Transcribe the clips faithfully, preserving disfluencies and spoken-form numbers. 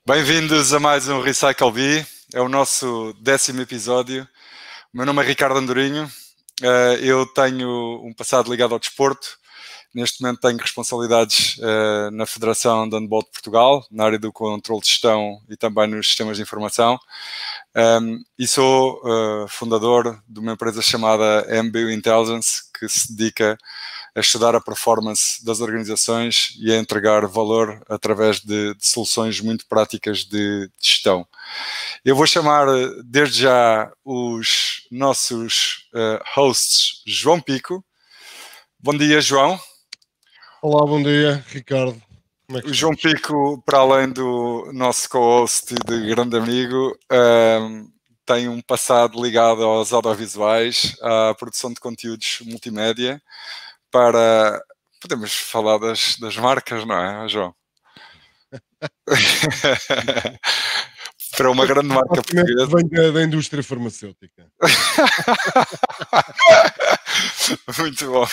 Bem-vindos a mais um Recycle Bee, é o nosso décimo episódio. O meu nome é Ricardo Andorinho, eu tenho um passado ligado ao desporto. Neste momento tenho responsabilidades na Federação de Handball de Portugal, na área do controle de gestão e também nos sistemas de informação. E sou fundador de uma empresa chamada M B U Intelligence, que se dedica a estudar a performance das organizações e a entregar valor através de, de soluções muito práticas de, de gestão. Eu vou chamar desde já os nossos uh, hosts João Pico. Bom dia, João. Olá, bom dia, Ricardo. Como é que o João Pico, para além do nosso co-host e de grande amigo, um, tem um passado ligado aos audiovisuais, à produção de conteúdos multimédia. Para... Podemos falar das, das marcas, não é, João? Para uma grande marca portuguesa. Vem da, da indústria farmacêutica. Muito bom.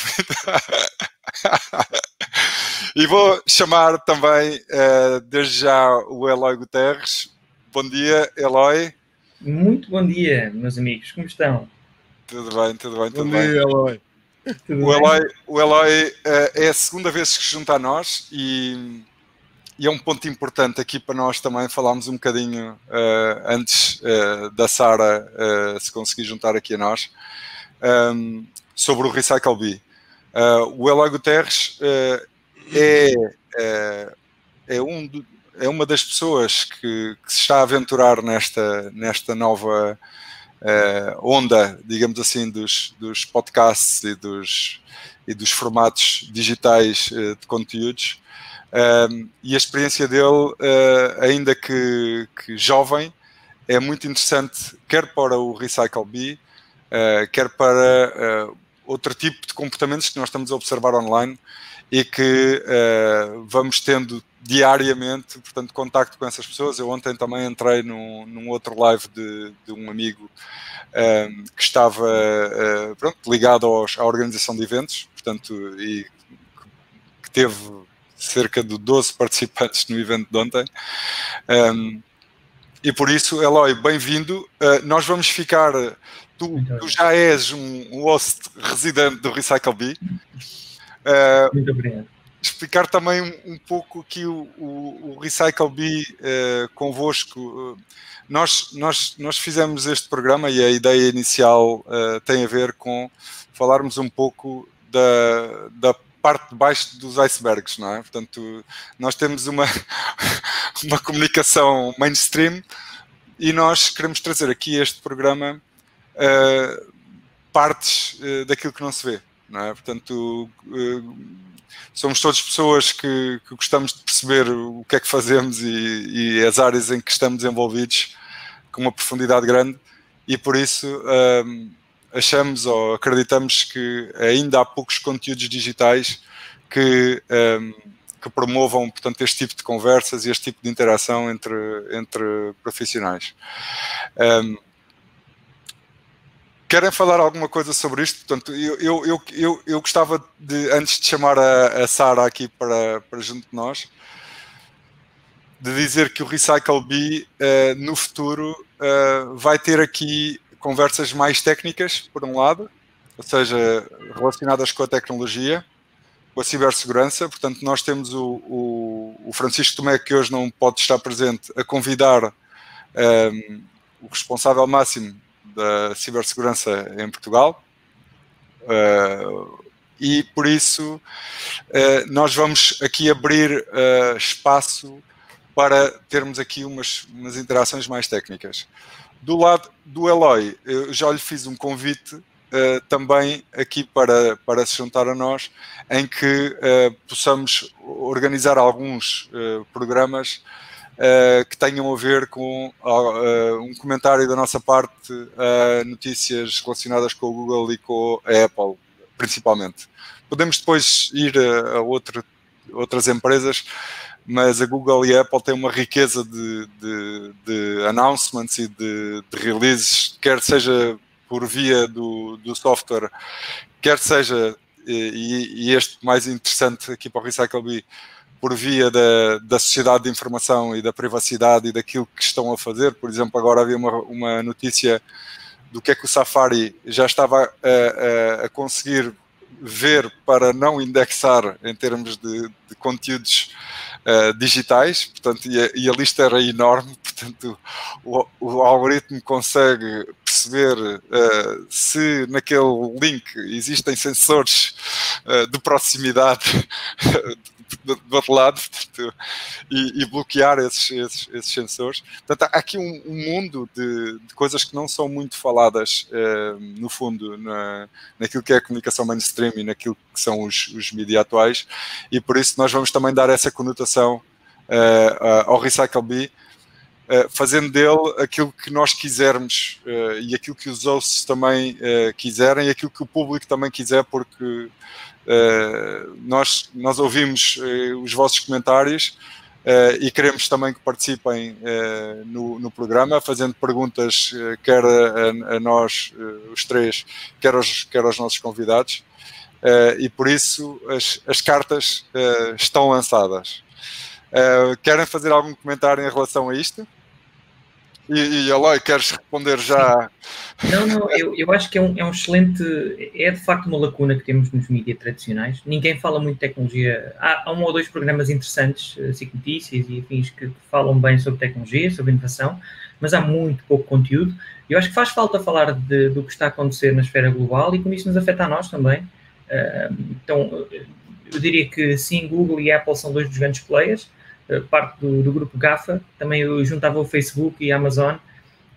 E vou chamar também, uh, desde já, o Eloy Guterres. Bom dia, Eloy. Muito bom dia, meus amigos. Como estão? Tudo bem, tudo bem, bom tudo dia, bem. Eloy. O Eloy, o Eloy uh, é a segunda vez que se junta a nós e, e é um ponto importante aqui para nós também falarmos um bocadinho uh, antes uh, da Sara uh, se conseguir juntar aqui a nós um, sobre o Recycle Bee. Uh, o Eloy Guterres uh, é, uh, é, um do, é uma das pessoas que, que se está a aventurar nesta, nesta nova Uh, onda, digamos assim, dos, dos podcasts e dos, e dos formatos digitais uh, de conteúdos. Um, e a experiência dele, uh, ainda que, que jovem, é muito interessante, quer para o Recycle Bee, uh, quer para uh, outro tipo de comportamentos que nós estamos a observar online e que uh, vamos tendo diariamente, portanto, contacto com essas pessoas. Eu ontem também entrei num, num outro live de, de um amigo um, que estava uh, pronto, ligado aos, à organização de eventos, portanto, e que teve cerca de doze participantes no evento de ontem. Um, e por isso, Eloy, bem-vindo. Uh, nós vamos ficar... Tu, tu já és um, um host residente do Recycle Bee. Uh, Muito obrigado. Explicar também um, um pouco aqui o, o, o Recycle Bee uh, convosco. Uh, nós, nós, nós fizemos este programa e a ideia inicial uh, tem a ver com falarmos um pouco da, da parte de baixo dos icebergs, não é? Portanto, nós temos uma, uma comunicação mainstream e nós queremos trazer aqui este programa uh, partes uh, daquilo que não se vê, não é? Portanto, uh, somos todas pessoas que, que gostamos de perceber o que é que fazemos e, e as áreas em que estamos envolvidos com uma profundidade grande e por isso um, achamos ou acreditamos que ainda há poucos conteúdos digitais que, um, que promovam, portanto, este tipo de conversas e este tipo de interação entre, entre profissionais. Um, Querem falar alguma coisa sobre isto? Portanto, eu, eu, eu, eu, eu gostava de, antes de chamar a, a Sara aqui para, para junto de nós, de dizer que o Recycle Bee, uh, no futuro, uh, vai ter aqui conversas mais técnicas, por um lado, ou seja, relacionadas com a tecnologia, com a cibersegurança. Portanto, nós temos o, o, o Francisco Tomé, que hoje não pode estar presente, a convidar um, o responsável máximo da cibersegurança em Portugal uh, e por isso uh, nós vamos aqui abrir uh, espaço para termos aqui umas, umas interações mais técnicas. Do lado do Eloy, eu já lhe fiz um convite uh, também aqui para, para se juntar a nós, em que uh, possamos organizar alguns uh, programas Uh, que tenham a ver com uh, um comentário da nossa parte a uh, notícias relacionadas com o Google e com a Apple, principalmente. Podemos depois ir a, a outro, outras empresas, mas a Google e a Apple têm uma riqueza de, de, de announcements e de, de releases, quer seja por via do, do software, quer seja, e, e este mais interessante aqui para o Recycle Bee, por via da, da sociedade de informação e da privacidade e daquilo que estão a fazer. Por exemplo, agora havia uma, uma notícia do que é que o Safari já estava a, a, a conseguir ver para não indexar em termos de, de conteúdos uh, digitais, portanto, e a, e a lista era enorme, portanto o, o algoritmo consegue perceber uh, se naquele link existem sensores uh, de proximidade do, do outro lado, portanto, e, e bloquear esses, esses, esses sensores. Portanto, há aqui um, um mundo de, de coisas que não são muito faladas, uh, no fundo, na, naquilo que é a comunicação mainstream e naquilo que são os, os mídias atuais, e por isso nós vamos também dar essa conotação uh, uh, ao RecycleBee, uh, fazendo dele aquilo que nós quisermos uh, e aquilo que os hosts também uh, quiserem e aquilo que o público também quiser, porque Uh, nós, nós ouvimos uh, os vossos comentários uh, e queremos também que participem uh, no, no programa, fazendo perguntas uh, quer a, a nós, uh, os três, quer aos, quer aos nossos convidados, uh, e por isso as, as cartas uh, estão lançadas. Uh, querem fazer algum comentário em relação a isto? E, e Eloy, queres responder já? Não, não, eu, eu acho que é um, é um excelente, é de facto uma lacuna que temos nos mídias tradicionais. Ninguém fala muito de tecnologia. Há, há um ou dois programas interessantes, SIC Notícias e afins, que falam bem sobre tecnologia, sobre inovação, mas há muito pouco conteúdo. E eu acho que faz falta falar de, do que está a acontecer na esfera global e como isso nos afeta a nós também. Uh, então, eu diria que sim, Google e Apple são dois dos grandes players. Parte do, do grupo GAFA, também eu juntava o Facebook e a Amazon, uh,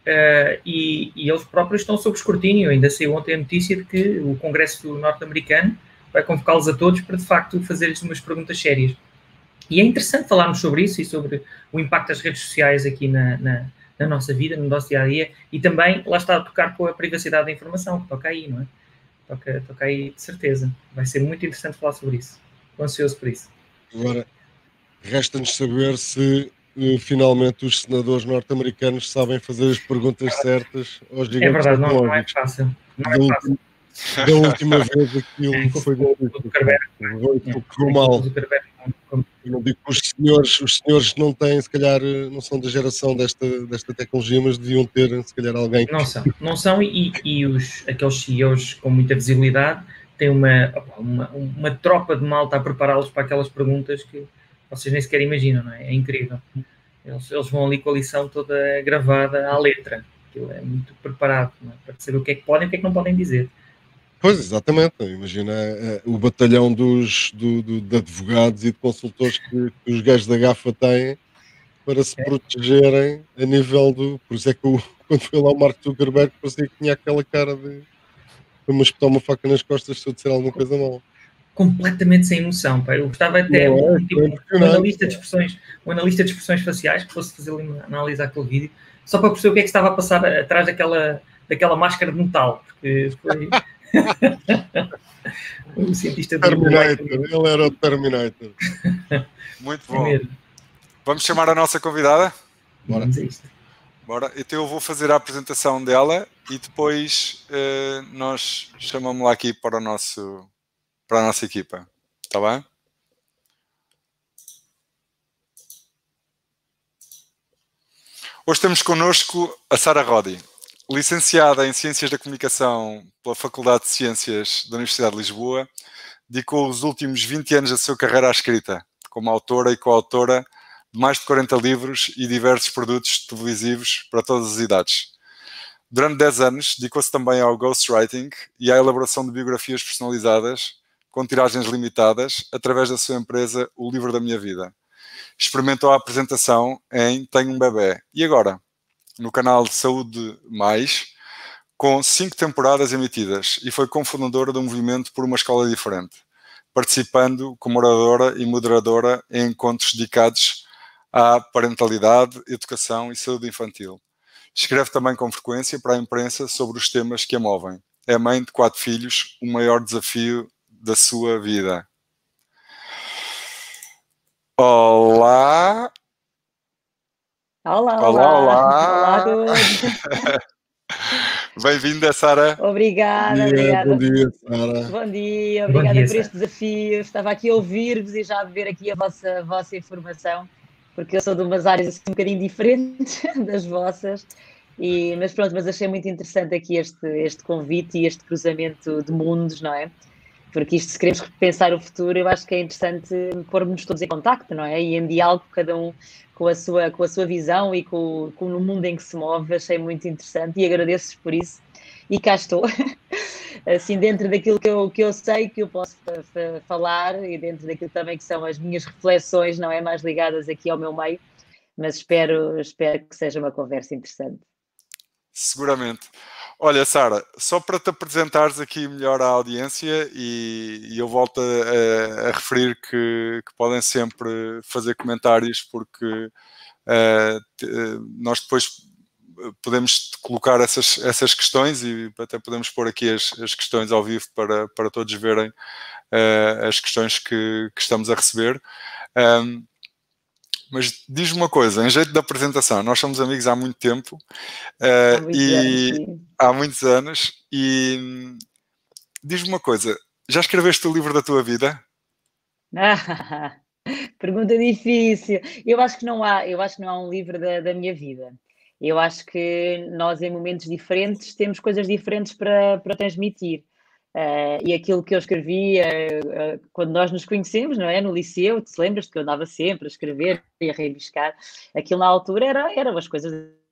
e, e eles próprios estão sob escrutínio. Ainda saiu ontem a notícia de que o Congresso norte-americano vai convocá-los a todos para, de facto, fazer-lhes umas perguntas sérias. E é interessante falarmos sobre isso e sobre o impacto das redes sociais aqui na, na, na nossa vida, no nosso dia-a-dia, e também, lá está, a tocar com a privacidade da informação, que toca aí, não é? Toca, toca aí, de certeza. Vai ser muito interessante falar sobre isso. Estou ansioso por isso. Agora, resta-nos saber se uh, finalmente os senadores norte-americanos sabem fazer as perguntas certas aos gigantes. É verdade, não, não é fácil. Não é fácil. Da última vez aquilo é, foi difícil. Correu mal. Eu não digo que os senhores, os senhores não têm, se calhar, não são da geração desta, desta tecnologia, mas deviam ter, se calhar, alguém que... Não são, não são, e, e os, aqueles C E Os com muita visibilidade têm uma, uma, uma tropa de malta a prepará-los para aquelas perguntas que vocês nem sequer imaginam, não é? É incrível. Eles, eles vão ali com a lição toda gravada à letra. Aquilo é muito preparado, não é? Para saber o que é que podem e o que é que não podem dizer. Pois, exatamente. Imagina é, o batalhão dos, do, do, de advogados e de consultores que, que os gajos da GAFA têm para se é. protegerem a nível do... Por isso é que o, quando foi lá o Mark Zuckerberg parecia que tinha aquela cara de... Foi-me espetar uma faca nas costas se eu disser alguma coisa mal. Completamente sem emoção, pá. Eu gostava até não, um, é, tipo, um, analista de expressões, um analista de expressões faciais que fosse fazer uma análise àquele vídeo, só para perceber o que é que estava a passar atrás daquela, daquela máscara de metal, porque foi um cientista de Terminator, ele era o Terminator. Muito bom. É Vamos chamar a nossa convidada? Bora. Vamos a isto. Bora. Então eu vou fazer a apresentação dela e depois uh, nós chamamos-la aqui para o nosso para a nossa equipa, está bem? Hoje temos connosco a Sara Rodi, licenciada em Ciências da Comunicação pela Faculdade de Ciências da Universidade de Lisboa, dedicou os últimos vinte anos da sua carreira à escrita, como autora e coautora de mais de quarenta livros e diversos produtos televisivos para todas as idades. Durante dez anos, dedicou-se também ao ghostwriting e à elaboração de biografias personalizadas com tiragens limitadas, através da sua empresa O Livro da Minha Vida. Experimentou a apresentação em Tenho um Bebé. E agora, no canal de Saúde Mais, com cinco temporadas emitidas, e foi cofundadora do movimento Por uma Escola Diferente, participando como oradora e moderadora em encontros dedicados à parentalidade, educação e saúde infantil. Escreve também com frequência para a imprensa sobre os temas que a movem. É mãe de quatro filhos, o maior desafio da sua vida. Olá! Olá, olá! Olá, olá a todos! Bem-vinda, Sara. Obrigada, Bom dia, obrigada. bom dia, Sara. Bom dia, Bom obrigada dia, por Sara. este desafio. Estava aqui a ouvir-vos e já a ver aqui a vossa, a vossa informação, porque eu sou de umas áreas assim, um bocadinho diferentes das vossas. E, mas pronto, mas achei muito interessante aqui este, este convite e este cruzamento de mundos, não é? Porque isto, se queremos repensar o futuro, eu acho que é interessante pormos todos em contacto, não é? E em diálogo, cada um com a sua, com a sua visão e com, com o mundo em que se move. Achei muito interessante e agradeço-vos por isso. E cá estou, assim, dentro daquilo que eu, que eu sei que eu posso falar e dentro daquilo também que são as minhas reflexões, não é? Mais ligadas aqui ao meu meio, mas espero, espero que seja uma conversa interessante. Seguramente. Olha, Sara, só para te apresentares aqui melhor à audiência e, e eu volto a, a referir que, que podem sempre fazer comentários porque uh, te, nós depois podemos colocar essas, essas questões e até podemos pôr aqui as, as questões ao vivo para, para todos verem uh, as questões que, que estamos a receber. Um, Mas diz-me uma coisa, em jeito de apresentação, nós somos amigos há muito tempo, uh, há muitos e anos, sim. há muitos anos, e diz-me uma coisa, já escreveste o livro da tua vida? Ah, pergunta difícil. Eu acho que não há, eu acho que não há um livro da, da minha vida. Eu acho que nós, em momentos diferentes, temos coisas diferentes para, para transmitir. Uh, e aquilo que eu escrevi uh, uh, quando nós nos conhecemos, não é? No liceu, te lembras que eu andava sempre a escrever e a rebiscar. Aquilo na altura era, eram as coisas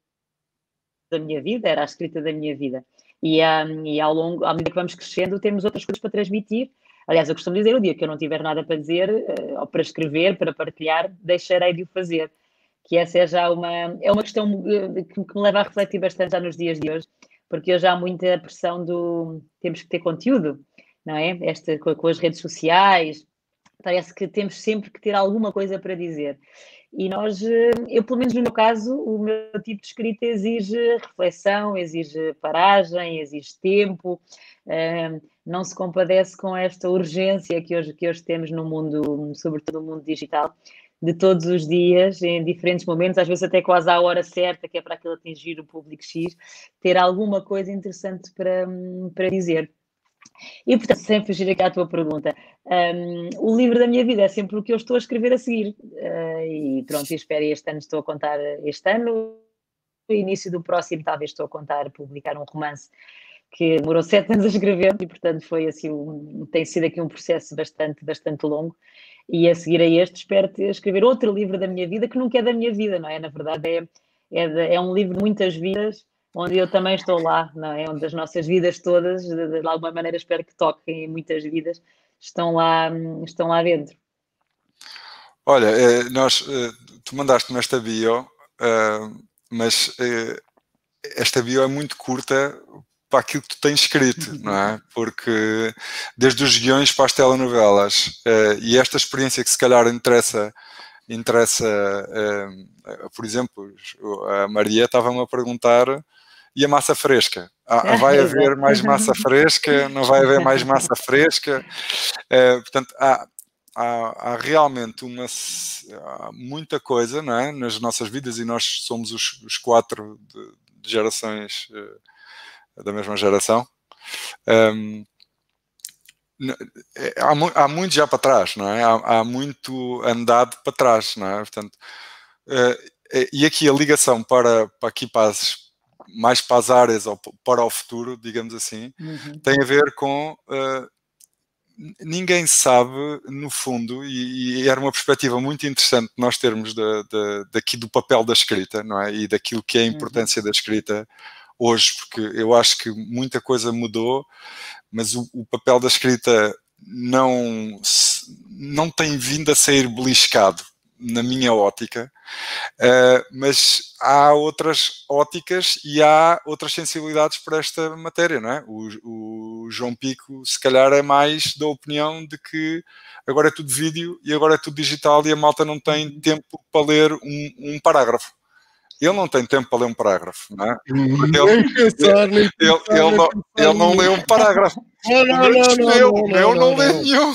da minha vida, era a escrita da minha vida. E, um, e ao longo, à medida que vamos crescendo, temos outras coisas para transmitir. Aliás, eu costumo dizer, o dia que eu não tiver nada para dizer, uh, ou para escrever, para partilhar, deixarei de o fazer. Que essa é já uma, é uma questão uh, que, que me leva a refletir bastante já nos dias de hoje, porque hoje há muita pressão do temos que ter conteúdo, não é? Esta, com, com as redes sociais, parece que temos sempre que ter alguma coisa para dizer. E nós, eu pelo menos no meu caso, o meu tipo de escrita exige reflexão, exige paragem, exige tempo, não se compadece com esta urgência que hoje, que hoje temos no mundo, sobretudo no mundo digital, de todos os dias, em diferentes momentos, às vezes até quase à hora certa, que é para aquilo atingir o público X, ter alguma coisa interessante para, para dizer. E, portanto, sem fugir aqui à tua pergunta, um, o livro da minha vida é sempre o que eu estou a escrever a seguir. Uh, e pronto, espero, este ano estou a contar, este ano, no início do próximo, talvez estou a contar, publicar um romance que demorou sete anos a escrever e, portanto, foi assim, um, tem sido aqui um processo bastante, bastante longo. E a seguir a este, espero ter, escrever outro livro da minha vida, que nunca é da minha vida, não é? Na verdade, é, é, de, é um livro de muitas vidas, onde eu também estou lá, não é? Onde as nossas vidas todas, de, de alguma maneira, espero que toquem em muitas vidas, estão lá, estão lá dentro. Olha, nós, tu mandaste-me esta bio, mas esta bio é muito curta para aquilo que tu tens escrito, não é? Porque desde os guiões para as telenovelas, uh, e esta experiência que se calhar interessa, interessa uh, uh, por exemplo, a Maria estava-me a perguntar, e a massa fresca? Ah, vai haver mais massa fresca? Não vai haver mais massa fresca? Uh, portanto, há, há, há realmente uma, há muita coisa, não é? Nas nossas vidas, e nós somos os, os quatro de, de gerações... Uh, da mesma geração, um, há, há muito já para trás, não é? Há, há muito andado para trás, não é? Portanto, uh, e aqui a ligação para, para aqui para as, mais para as áreas ou para o futuro, digamos assim, uhum. tem a ver com uh, ninguém sabe, no fundo, e, e era uma perspectiva muito interessante nós termos de, de, daqui do papel da escrita, não é? E daquilo que é a importância uhum. da escrita hoje, porque eu acho que muita coisa mudou, mas o, o papel da escrita não, não tem vindo a ser beliscado, na minha ótica, uh, mas há outras óticas e há outras sensibilidades para esta matéria, não é? O, o João Pico, se calhar, é mais da opinião de que agora é tudo vídeo e agora é tudo digital e a malta não tem tempo para ler um, um parágrafo. Ele não tem tempo para ler um parágrafo, não é? Ele, pensar, ele, ele, ele, não, ele não lê um parágrafo. Não, não, não, não, não, eu não, não, não, não lê nenhum.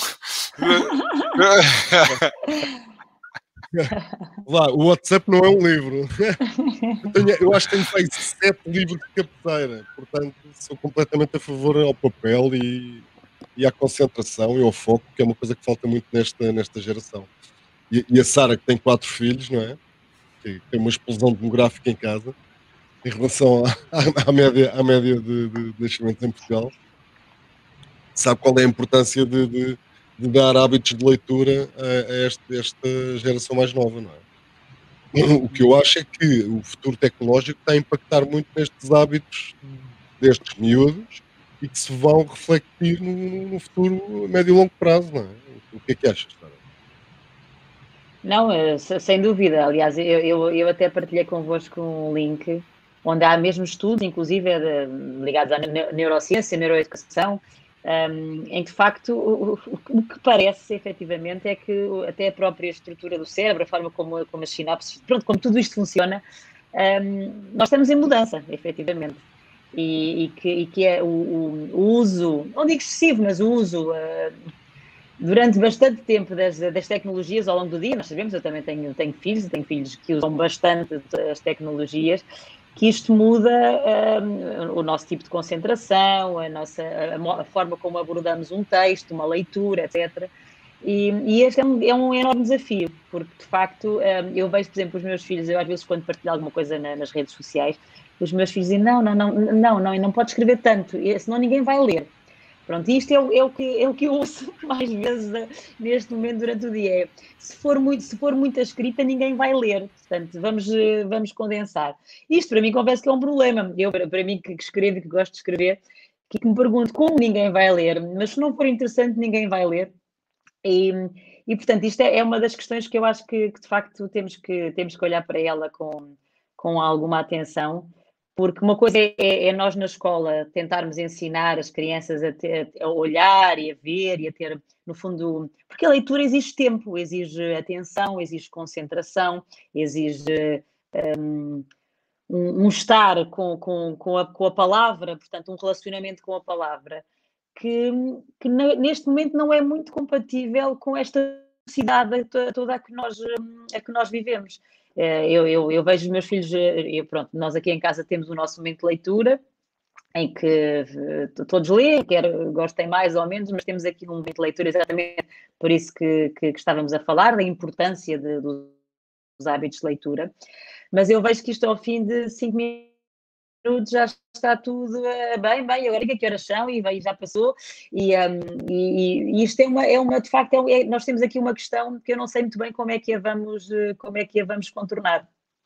Lá, o WhatsApp não é um livro. Eu, tenho, eu acho que tenho feito sete livros de cabeceira, portanto sou completamente a favor ao papel e, e à concentração e ao foco, que é uma coisa que falta muito nesta, nesta geração. E, e a Sara, que tem quatro filhos, não é? Que tem uma explosão demográfica em casa, em relação à, à média, à média de, de, de nascimentos em Portugal, sabe qual é a importância de, de, de dar hábitos de leitura a, a este, esta geração mais nova, não é? O que eu acho é que o futuro tecnológico está a impactar muito nestes hábitos destes miúdos e que se vão refletir no, no futuro a médio e longo prazo, não é? O que é que achas, Sara? Não, eh, se- sem dúvida. Aliás, eu, eu, eu até partilhei convosco um link onde há mesmo estudos, inclusive é de- ligados à ne- neurociência, neuroeducação, um, em que de facto o, o- o que parece efetivamente é que o- até a própria estrutura do cérebro, a forma como, como as sinapses, pronto, como tudo isto funciona, um, nós estamos em mudança, efetivamente. E, e que, e que é o, o- o uso, não digo excessivo, mas o uso uh, durante bastante tempo das, das tecnologias ao longo do dia. Nós sabemos, eu também tenho, tenho filhos, tenho filhos que usam bastante as tecnologias, que isto muda um, o nosso tipo de concentração, a, nossa, a, a forma como abordamos um texto, uma leitura, etcétera. E, e este é um, é um enorme desafio, porque de facto um, eu vejo, por exemplo, os meus filhos, eu às vezes quando partilho alguma coisa na, nas redes sociais, os meus filhos dizem, não, não, não, não, não, não pode escrever tanto, senão ninguém vai ler. Pronto, isto é o, é, o que, é o que eu ouço mais vezes uh, neste momento durante o dia. É, se, for muito, se for muita escrita, ninguém vai ler. Portanto, vamos, uh, vamos condensar. Isto para mim confesso que é um problema. Eu, para, para mim que, que escrevo e que gosto de escrever, que, que me pergunto como ninguém vai ler, mas se não for interessante, ninguém vai ler. E, e portanto, isto é, é uma das questões que eu acho que, que de facto temos que, temos que olhar para ela com, com alguma atenção. Porque uma coisa é, é, nós na escola tentarmos ensinar as crianças a, ter, a olhar e a ver e a ter, no fundo, porque a leitura exige tempo, exige atenção, exige concentração, exige um, um, um estar com, com, com, a, com a palavra, portanto, um relacionamento com a palavra, que, que neste momento não é muito compatível com esta sociedade toda a que nós, a que nós vivemos. Eu, eu, eu vejo os meus filhos, eu, pronto, nós aqui em casa temos o nosso momento de leitura, em que uh, todos leem, quer gostem mais ou menos, mas temos aqui um momento de leitura exatamente por isso que, que, que estávamos a falar, da importância de, dos hábitos de leitura. Mas eu vejo que isto ao fim de cinco minutos já está tudo uh, bem, bem, agora que horas são e bem, já passou, e, um, e, e isto é uma, é uma de facto, é, nós temos aqui uma questão que eu não sei muito bem como é que a vamos, como é que a vamos contornar.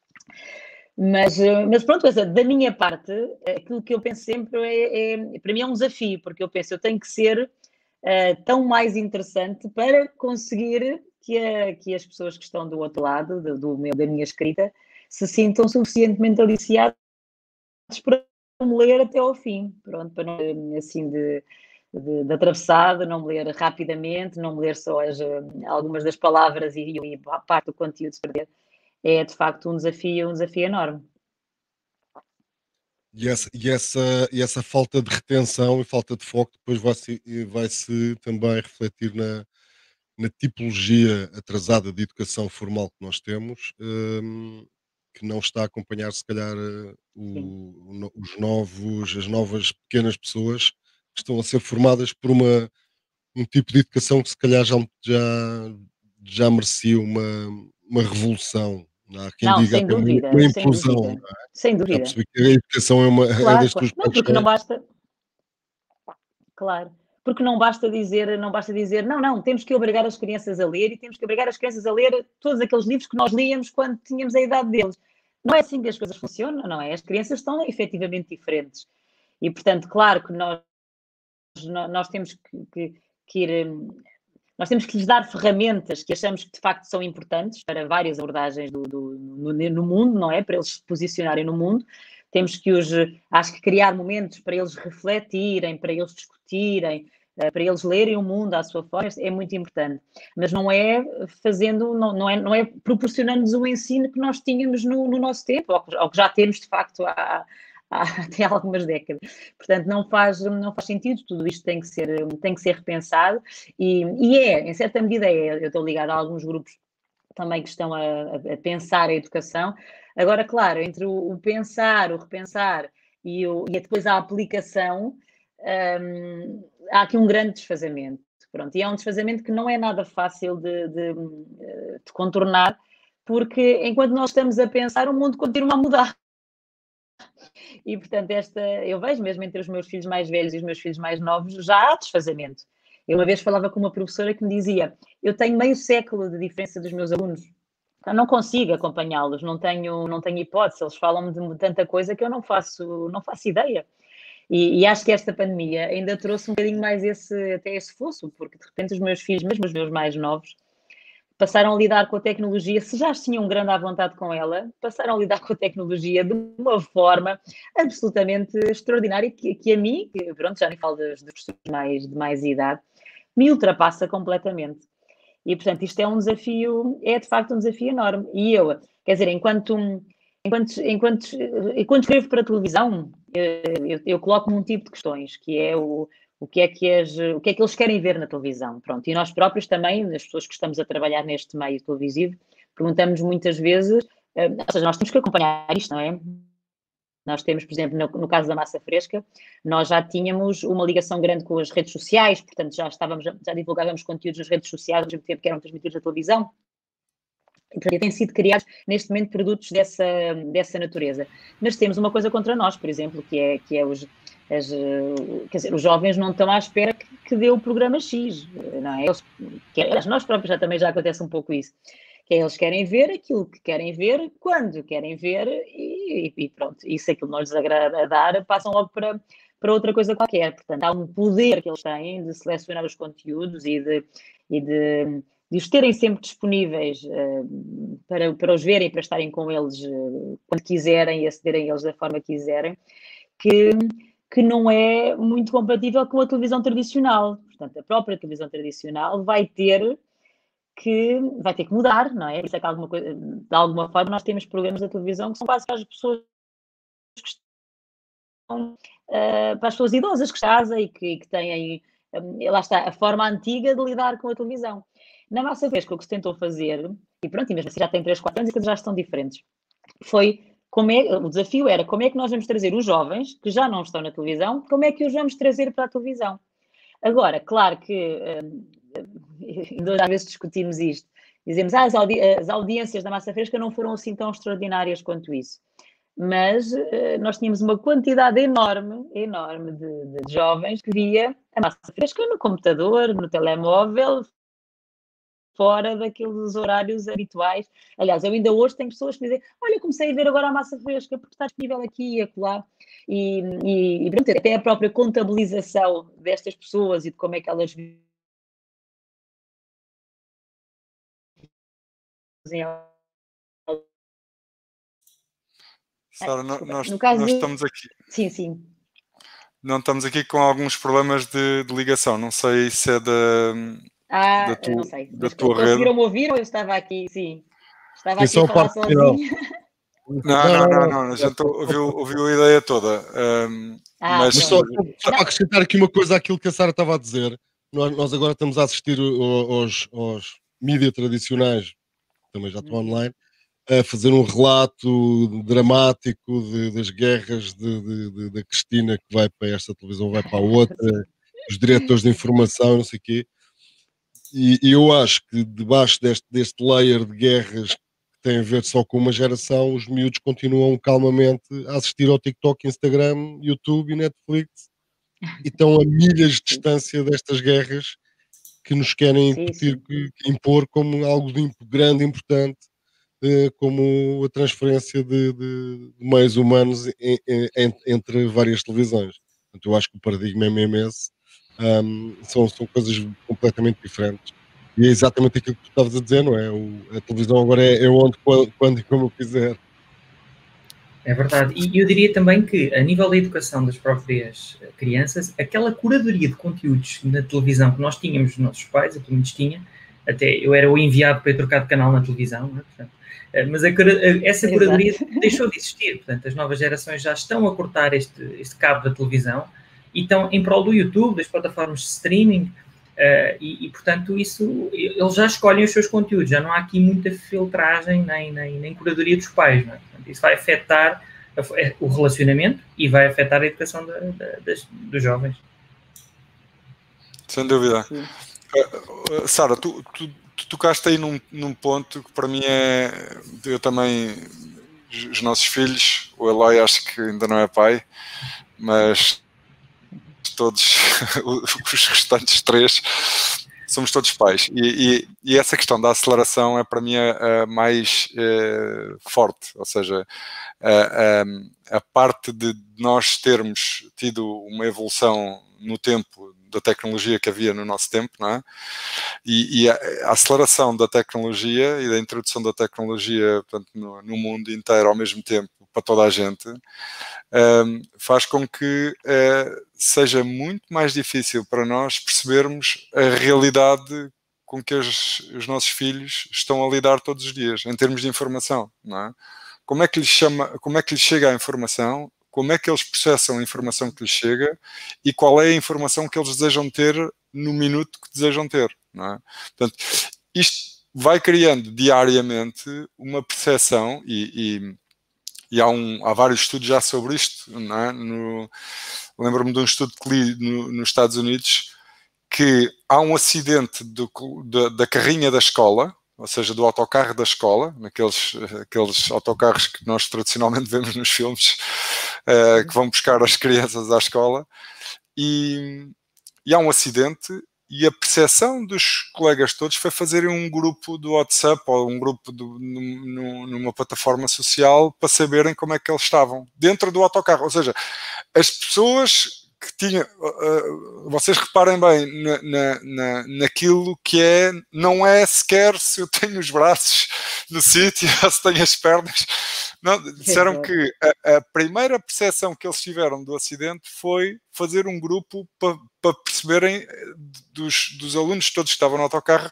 Mas, mas pronto, da minha parte, aquilo que eu penso sempre é, é, para mim é um desafio, porque eu penso, eu tenho que ser uh, tão mais interessante para conseguir que, a, que as pessoas que estão do outro lado, do, do meu, da minha escrita, se sintam suficientemente aliciadas para me ler até ao fim, pronto, para não assim de, de, de atravessado, não me ler rapidamente, não me ler só as, algumas das palavras e, e parte do conteúdo se perder. É de facto um desafio, um desafio enorme. E essa, e, essa, e essa falta de retenção e falta de foco depois vai-se vai -se também refletir na, na tipologia atrasada de educação formal que nós temos, um, que não está a acompanhar, se calhar, o, os novos, as novas pequenas pessoas que estão a ser formadas por uma, um tipo de educação que, se calhar, já, já, já merecia uma, uma revolução. Há quem não, diga sem até uma, dúvida, uma sem implosão. dúvida, Não é? sem Já dúvida. percebi que a educação é, uma, claro, é das claro. tuas Não, porque não paixões. basta. Claro. Porque não basta dizer, não basta dizer, não, não, temos que obrigar as crianças a ler e temos que obrigar as crianças a ler todos aqueles livros que nós líamos quando tínhamos a idade deles. Não é assim que as coisas funcionam, não é? As crianças estão efetivamente diferentes. E, portanto, claro que nós, nós temos que, que, que ir... Nós temos que lhes dar ferramentas que achamos que de facto são importantes para várias abordagens do, do, no, no mundo, não é? Para eles se posicionarem no mundo. Temos que os, acho que criar momentos para eles refletirem, para eles discutirem, para eles lerem o mundo à sua forma, é muito importante. Mas não é fazendo, não, não é, não é proporcionando-nos o ensino que nós tínhamos no, no nosso tempo, ou que, ou que já temos de facto há, há até algumas décadas. Portanto, não faz, não faz sentido, tudo isto tem que ser, tem que ser repensado e, e é, em certa medida é, eu estou ligada a alguns grupos também que estão a, a pensar a educação. Agora, claro, entre o, o pensar, o repensar e, o, e depois a aplicação, um, há aqui um grande desfazamento. Pronto, e é um desfazamento que não é nada fácil de, de, de contornar, porque enquanto nós estamos a pensar, o mundo continua a mudar. E, portanto, esta, eu vejo mesmo entre os meus filhos mais velhos e os meus filhos mais novos, já há desfazamento. Eu uma vez falava com uma professora que me dizia, eu tenho meio século de diferença dos meus alunos, eu não consigo acompanhá-los, não tenho, não tenho hipótese, eles falam-me de tanta coisa que eu não faço, não faço ideia. E, e acho que esta pandemia ainda trouxe um bocadinho mais esse, até esse fosso, porque de repente os meus filhos, mesmo os meus mais novos, passaram a lidar com a tecnologia, se já tinham grande à vontade com ela, passaram a lidar com a tecnologia de uma forma absolutamente extraordinária, que, que a mim, que, pronto, já nem falo dos, dos professores mais, de mais idade, me ultrapassa completamente. E, portanto, isto é um desafio, é de facto um desafio enorme. E eu, quer dizer, enquanto, enquanto, enquanto, enquanto escrevo para a televisão, eu, eu, eu coloco-me um tipo de questões, que é o, o, que é que as, o que é que eles querem ver na televisão. Pronto. E nós próprios também, as pessoas que estamos a trabalhar neste meio televisivo, perguntamos muitas vezes, ou seja, nós temos que acompanhar isto, não é? Nós temos, por exemplo, no, no caso da Massa Fresca, nós já tínhamos uma ligação grande com as redes sociais, portanto já estávamos, já divulgávamos conteúdos nas redes sociais ao mesmo tempo que eram transmitidos na televisão. E, portanto, têm sido criados, neste momento, produtos dessa, dessa natureza. Mas temos uma coisa contra nós, por exemplo, que é, que é os, as, quer dizer, os jovens não estão à espera que, que dê o programa X, não é? Eles, que, nós próprios já também já acontece um pouco isso. Que é, eles querem ver aquilo que querem ver, quando querem ver, e, e pronto. E se aquilo não lhes agrada a dar, passam logo para, para outra coisa qualquer. Portanto, há um poder que eles têm de selecionar os conteúdos e de, e de, de os terem sempre disponíveis uh, para, para os verem, para estarem com eles uh, quando quiserem e acederem a eles da forma que quiserem, que, que não é muito compatível com a televisão tradicional. Portanto, a própria televisão tradicional vai ter que vai ter que mudar, não é? Isso é que alguma coisa, de alguma forma nós temos programas da televisão que são quase para as pessoas que estão, uh, para as pessoas idosas que estão e que, que têm, um, lá está, a forma antiga de lidar com a televisão. Na Massa Fresca, o que se tentou fazer, e pronto, e mesmo assim já tem três, quatro anos e que já estão diferentes, foi, como é, o desafio era como é que nós vamos trazer os jovens, que já não estão na televisão, como é que os vamos trazer para a televisão? Agora, claro que... Um, ainda às vezes discutimos isto, dizemos ah, as, audi as audiências da Massa Fresca não foram assim tão extraordinárias quanto isso, mas uh, nós tínhamos uma quantidade enorme, enorme de, de jovens que via a Massa Fresca no computador, no telemóvel, fora daqueles horários habituais. Aliás, eu ainda hoje tenho pessoas que dizem, olha, comecei a ver agora a Massa Fresca porque está disponível aqui e acolá. E, e, e pronto, até a própria contabilização destas pessoas e de como é que elas Sara, nós, nós, no caso nós de... estamos aqui. Sim, sim. Não estamos aqui com alguns problemas de, de ligação. Não sei se é da, ah, da tua, não sei. da tua rede. Conseguiram-me ouvir ou eu estava aqui? Sim. Estava aqui só a falar sozinha. Não, não, não, não. A gente ouviu, ouviu a ideia toda. Um, ah, mas mas só, só para acrescentar aqui uma coisa àquilo que a Sara estava a dizer. Nós, nós agora estamos a assistir aos, aos mídias tradicionais, também já estão online, a fazer um relato dramático de, das guerras de, de, de, da Cristina, que vai para esta televisão, vai para a outra, os diretores de informação, não sei o quê. E, e eu acho que debaixo deste, deste layer de guerras que tem a ver só com uma geração, os miúdos continuam calmamente a assistir ao TikTok, Instagram, YouTube e Netflix e estão a milhas de distância destas guerras que nos querem sim, incutir, sim. impor como algo de grande, importante, como a transferência de, de, de meios humanos em, em, entre várias televisões. Portanto, eu acho que o paradigma é mesmo esse. Um, são, são coisas completamente diferentes. E é exatamente aquilo que tu estavas a dizer, não é? O, a televisão agora é, é onde, quando, quando e como eu quiser. É verdade. E eu diria também que, a nível da educação das próprias crianças, aquela curadoria de conteúdos na televisão que nós tínhamos dos nossos pais, eu pelo menos tinha, até eu era o enviado para ir trocar de canal na televisão, não é? Portanto, mas a, essa curadoria Exato. deixou de existir. Portanto, as novas gerações já estão a cortar este, este cabo da televisão e estão em prol do YouTube, das plataformas de streaming, Uh, e, e, portanto, isso, eles já escolhem os seus conteúdos, já não há aqui muita filtragem nem, nem, nem curadoria dos pais, não é? Portanto, isso vai afetar a, o relacionamento e vai afetar a educação da, da, das, dos jovens. Sem dúvida. Uh, Sara, tu, tu, tu tocaste aí num, num ponto que para mim é, eu também, os nossos filhos, o Eloy acho que ainda não é pai, mas todos os restantes três somos todos pais, e, e, e essa questão da aceleração é para mim a, a mais é, forte, ou seja, a, a, a parte de nós termos tido uma evolução no tempo da tecnologia que havia no nosso tempo, não é? E, e a, a aceleração da tecnologia e da introdução da tecnologia, portanto, no, no mundo inteiro ao mesmo tempo, para toda a gente, um, faz com que uh, seja muito mais difícil para nós percebermos a realidade com que os, os nossos filhos estão a lidar todos os dias, em termos de informação, não é? Como é que lhes chama, como é que lhes chega a informação, como é que eles processam a informação que lhes chega e qual é a informação que eles desejam ter no minuto que desejam ter, não é? Portanto, isto vai criando diariamente uma percepção e, e E há, um, há vários estudos já sobre isto, não é? No, lembro-me de um estudo que li no, nos Estados Unidos, que há um acidente do, da, da carrinha da escola, ou seja, do autocarro da escola, naqueles aqueles autocarros que nós tradicionalmente vemos nos filmes, uh, que vão buscar as crianças à escola, e, e há um acidente. E a percepção dos colegas todos foi fazerem um grupo do WhatsApp ou um grupo do, num, numa plataforma social para saberem como é que eles estavam dentro do autocarro. Ou seja, as pessoas que tinham... Uh, vocês reparem bem na, na, na, naquilo que é... Não é sequer se eu tenho os braços no sítio ou se tenho as pernas. Não, disseram que a, a primeira percepção que eles tiveram do acidente foi fazer um grupo para, para perceberem dos, dos alunos todos que estavam no autocarro.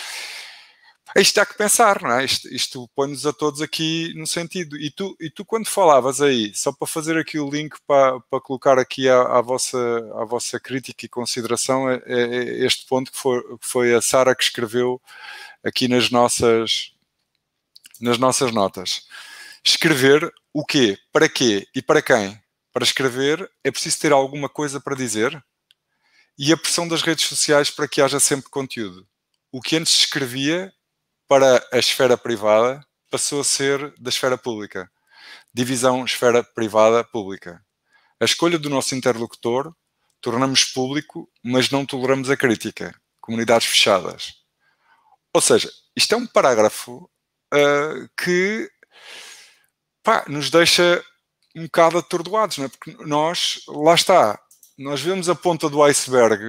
Isto há que pensar, não é? Isto, isto põe-nos a todos aqui no sentido. E tu, e tu quando falavas aí, só para fazer aqui o link para, para colocar aqui à, à, vossa, à vossa crítica e consideração, é, é este ponto que foi, que foi a Sara que escreveu aqui nas nossas, nas nossas notas. Escrever o quê? Para quê? E para quem? Para escrever é preciso ter alguma coisa para dizer e a pressão das redes sociais para que haja sempre conteúdo. O que antes se escrevia para a esfera privada passou a ser da esfera pública. Divisão esfera privada-pública. A escolha do nosso interlocutor tornamos público, mas não toleramos a crítica. Comunidades fechadas. Ou seja, isto é um parágrafo uh, que pá, nos deixa um bocado atordoados, não é? Porque nós, lá está, nós vemos a ponta do iceberg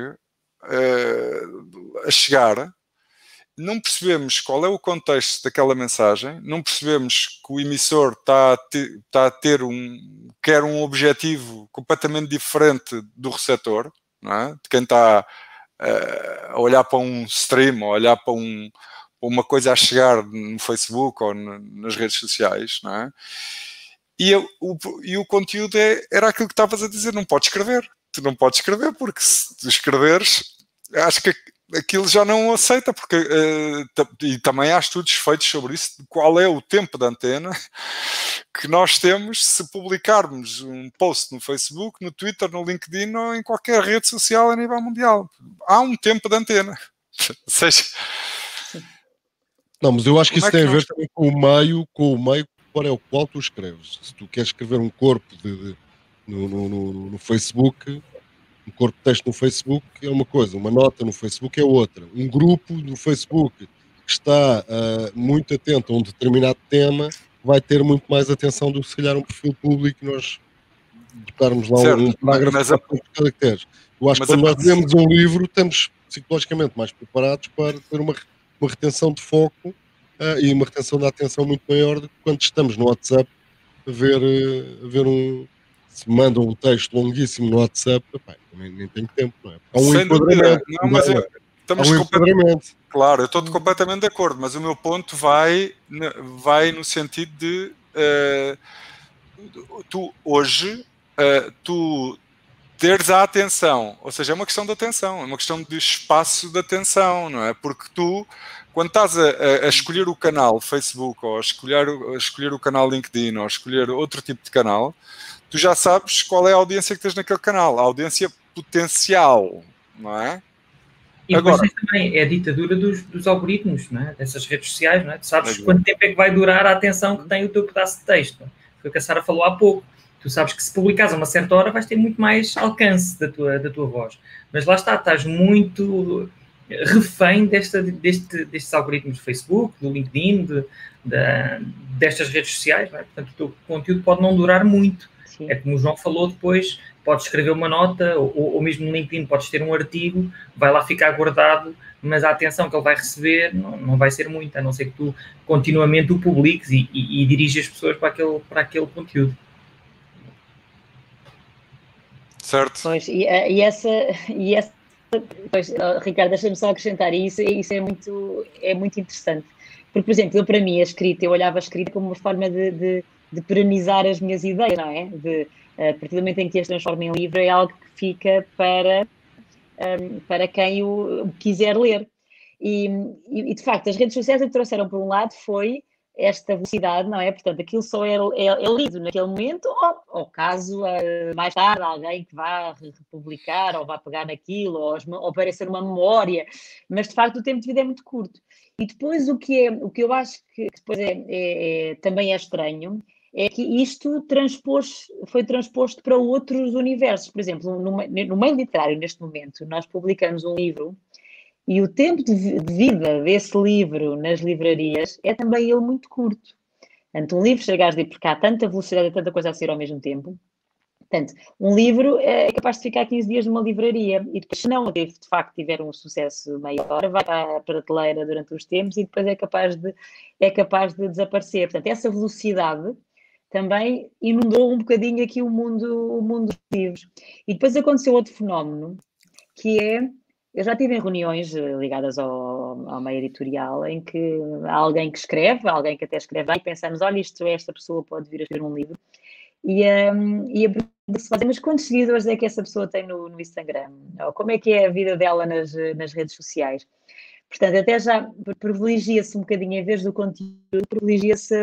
uh, a chegar, não percebemos qual é o contexto daquela mensagem, não percebemos que o emissor está a ter, está a ter um, quer um objetivo completamente diferente do receptor, não é? De quem está uh, a olhar para um stream, ou a olhar para, um, para uma coisa a chegar no Facebook ou no, nas redes sociais, não é? E, eu, o, e o conteúdo é, era aquilo que estavas a dizer, não podes escrever. Tu não podes escrever, porque se tu escreveres, acho que aquilo já não aceita, porque uh, e também há estudos feitos sobre isso, de qual é o tempo de antena que nós temos se publicarmos um post no Facebook, no Twitter, no LinkedIn ou em qualquer rede social a nível mundial. Há um tempo de antena. Ou seja... Não, mas eu acho que isso é que tem a ver nós... também com o meio, com o meio para o qual tu escreves. Se tu queres escrever um corpo de, de, no, no, no, no Facebook, um corpo de texto no Facebook é uma coisa, uma nota no Facebook é outra. Um grupo no Facebook que está uh, muito atento a um determinado tema vai ter muito mais atenção do que se calhar um perfil público e nós botarmos lá certo, um parágrafo de quatrocentos caracteres. Eu acho que quando nós lemos um livro estamos psicologicamente mais preparados para ter uma, uma retenção de foco uh, e uma retenção da atenção muito maior do que quando estamos no WhatsApp a ver, uh, a ver um... Se mandam um texto longuíssimo no WhatsApp, epá, nem, nem tenho tempo, não é? Há um Sem enquadramento. Não, mas eu, estamos há um enquadramento. Claro, eu estou completamente de acordo, mas o meu ponto vai, vai no sentido de uh, tu hoje, uh, tu teres a atenção, ou seja, é uma questão de atenção, é uma questão de espaço de atenção, não é? Porque tu, quando estás a, a escolher o canal Facebook, ou a escolher, a escolher o canal LinkedIn, ou a escolher outro tipo de canal, tu já sabes qual é a audiência que tens naquele canal, a audiência potencial, não é? E depois Agora, também é a ditadura dos, dos algoritmos, não é? Dessas redes sociais, não é? Tu sabes é quanto tempo é que vai durar a atenção que tem o teu pedaço de texto. Foi o que a Sara falou há pouco. Tu sabes que se publicares a uma certa hora vais ter muito mais alcance da tua, da tua voz. Mas lá está, estás muito refém desta, deste, destes algoritmos do Facebook, do LinkedIn, de, de, destas redes sociais, não é? Portanto, o teu conteúdo pode não durar muito. Sim. É como o João falou depois, podes escrever uma nota, ou, ou mesmo no LinkedIn podes ter um artigo, vai lá ficar guardado, mas a atenção que ele vai receber não, não vai ser muita, a não ser que tu continuamente o publiques e, e, e dirijas as pessoas para aquele, para aquele conteúdo. Certo. Pois, e, e essa... E essa pois, Ricardo, deixa-me só acrescentar, e isso, isso é, muito, é muito interessante. Porque, por exemplo, eu para mim a escrita, eu olhava a escrita como uma forma de, de, de perenizar as minhas ideias, não é? De, a partir do momento em que as transforma em livro, é algo que fica para, um, para quem o quiser ler. E, e, de facto, as redes sociais o que trouxeram, por um lado, foi esta velocidade, não é? Portanto, aquilo só é, é, é lido naquele momento, ou, ou caso uh, mais tarde alguém que vá republicar, ou vá pegar naquilo, ou, ou aparecer uma memória, mas, de facto, o tempo de vida é muito curto. E depois, o que, é, o que eu acho que depois é, é, é, também é estranho, é que isto transpôs, foi transposto para outros universos. Por exemplo, no, no meio literário, neste momento, nós publicamos um livro e o tempo de vida desse livro nas livrarias é também ele muito curto. Portanto, um livro, chegares de porque há tanta velocidade e tanta coisa a ser ao mesmo tempo. Portanto, um livro é capaz de ficar quinze dias numa livraria e depois, se não, de facto, tiver um sucesso maior, vai à prateleira durante uns tempos e depois é capaz de, é capaz de desaparecer. Portanto, essa velocidade também inundou um bocadinho aqui o mundo, o mundo dos livros. E depois aconteceu outro fenómeno, que é, eu já tive em reuniões ligadas ao, ao meio editorial, em que há alguém que escreve, alguém que até escreve, e pensamos, olha, isto, esta pessoa pode vir a escrever um livro, e, um, e a pergunta se fazem, mas quantos seguidores é que essa pessoa tem no, no Instagram? Ou como é que é a vida dela nas, nas redes sociais? Portanto, até já privilegia-se um bocadinho, em vez do conteúdo, privilegia-se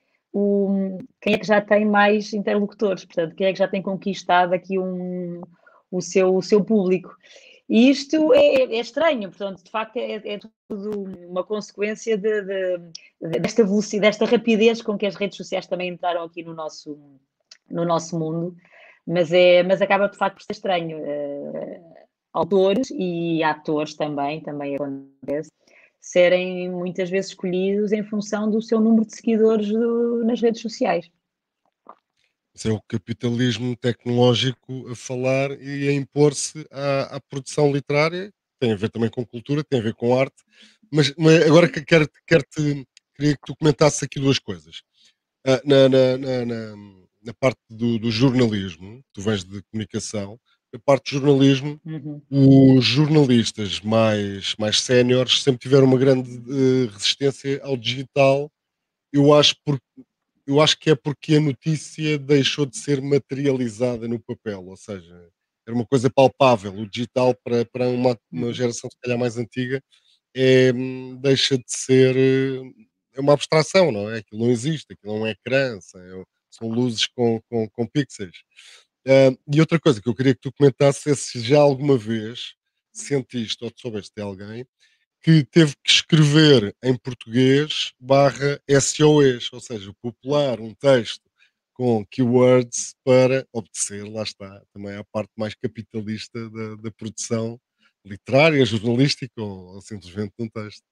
o, quem é que já tem mais interlocutores, portanto, quem é que já tem conquistado aqui um, o, seu, o seu público. E isto é, é estranho, portanto, de facto é, é tudo uma consequência de, de, de, desta velocidade, desta rapidez com que as redes sociais também entraram aqui no nosso, no nosso mundo, mas, é, mas acaba de facto por ser estranho. Uh, autores e atores também, também acontece, serem muitas vezes escolhidos em função do seu número de seguidores do, nas redes sociais. Isso é o capitalismo tecnológico a falar e a impor-se à, à produção literária. Tem a ver também com cultura, tem a ver com arte. Mas, mas agora que quero, quero te, queria que tu comentasses aqui duas coisas. Ah, na, na, na, na, na parte do, do jornalismo, tu vens de comunicação, a parte do jornalismo, Uhum. os jornalistas mais, mais séniores sempre tiveram uma grande uh, resistência ao digital. Eu acho, por, eu acho que é porque a notícia deixou de ser materializada no papel, ou seja, era uma coisa palpável. O digital, para, para uma, uma geração se calhar mais antiga, é, deixa de ser é uma abstração, não é? Aquilo não existe, aquilo é um ecrã, são, são luzes com, com, com pixels. Uh, e outra coisa que eu queria que tu comentasses é se já alguma vez sentiste ou te soubeste de alguém que teve que escrever em português barra S O Es, ou seja, popular um texto com keywords para obedecer, lá está, também à parte mais capitalista da, da produção literária, jornalística ou, ou simplesmente de um texto.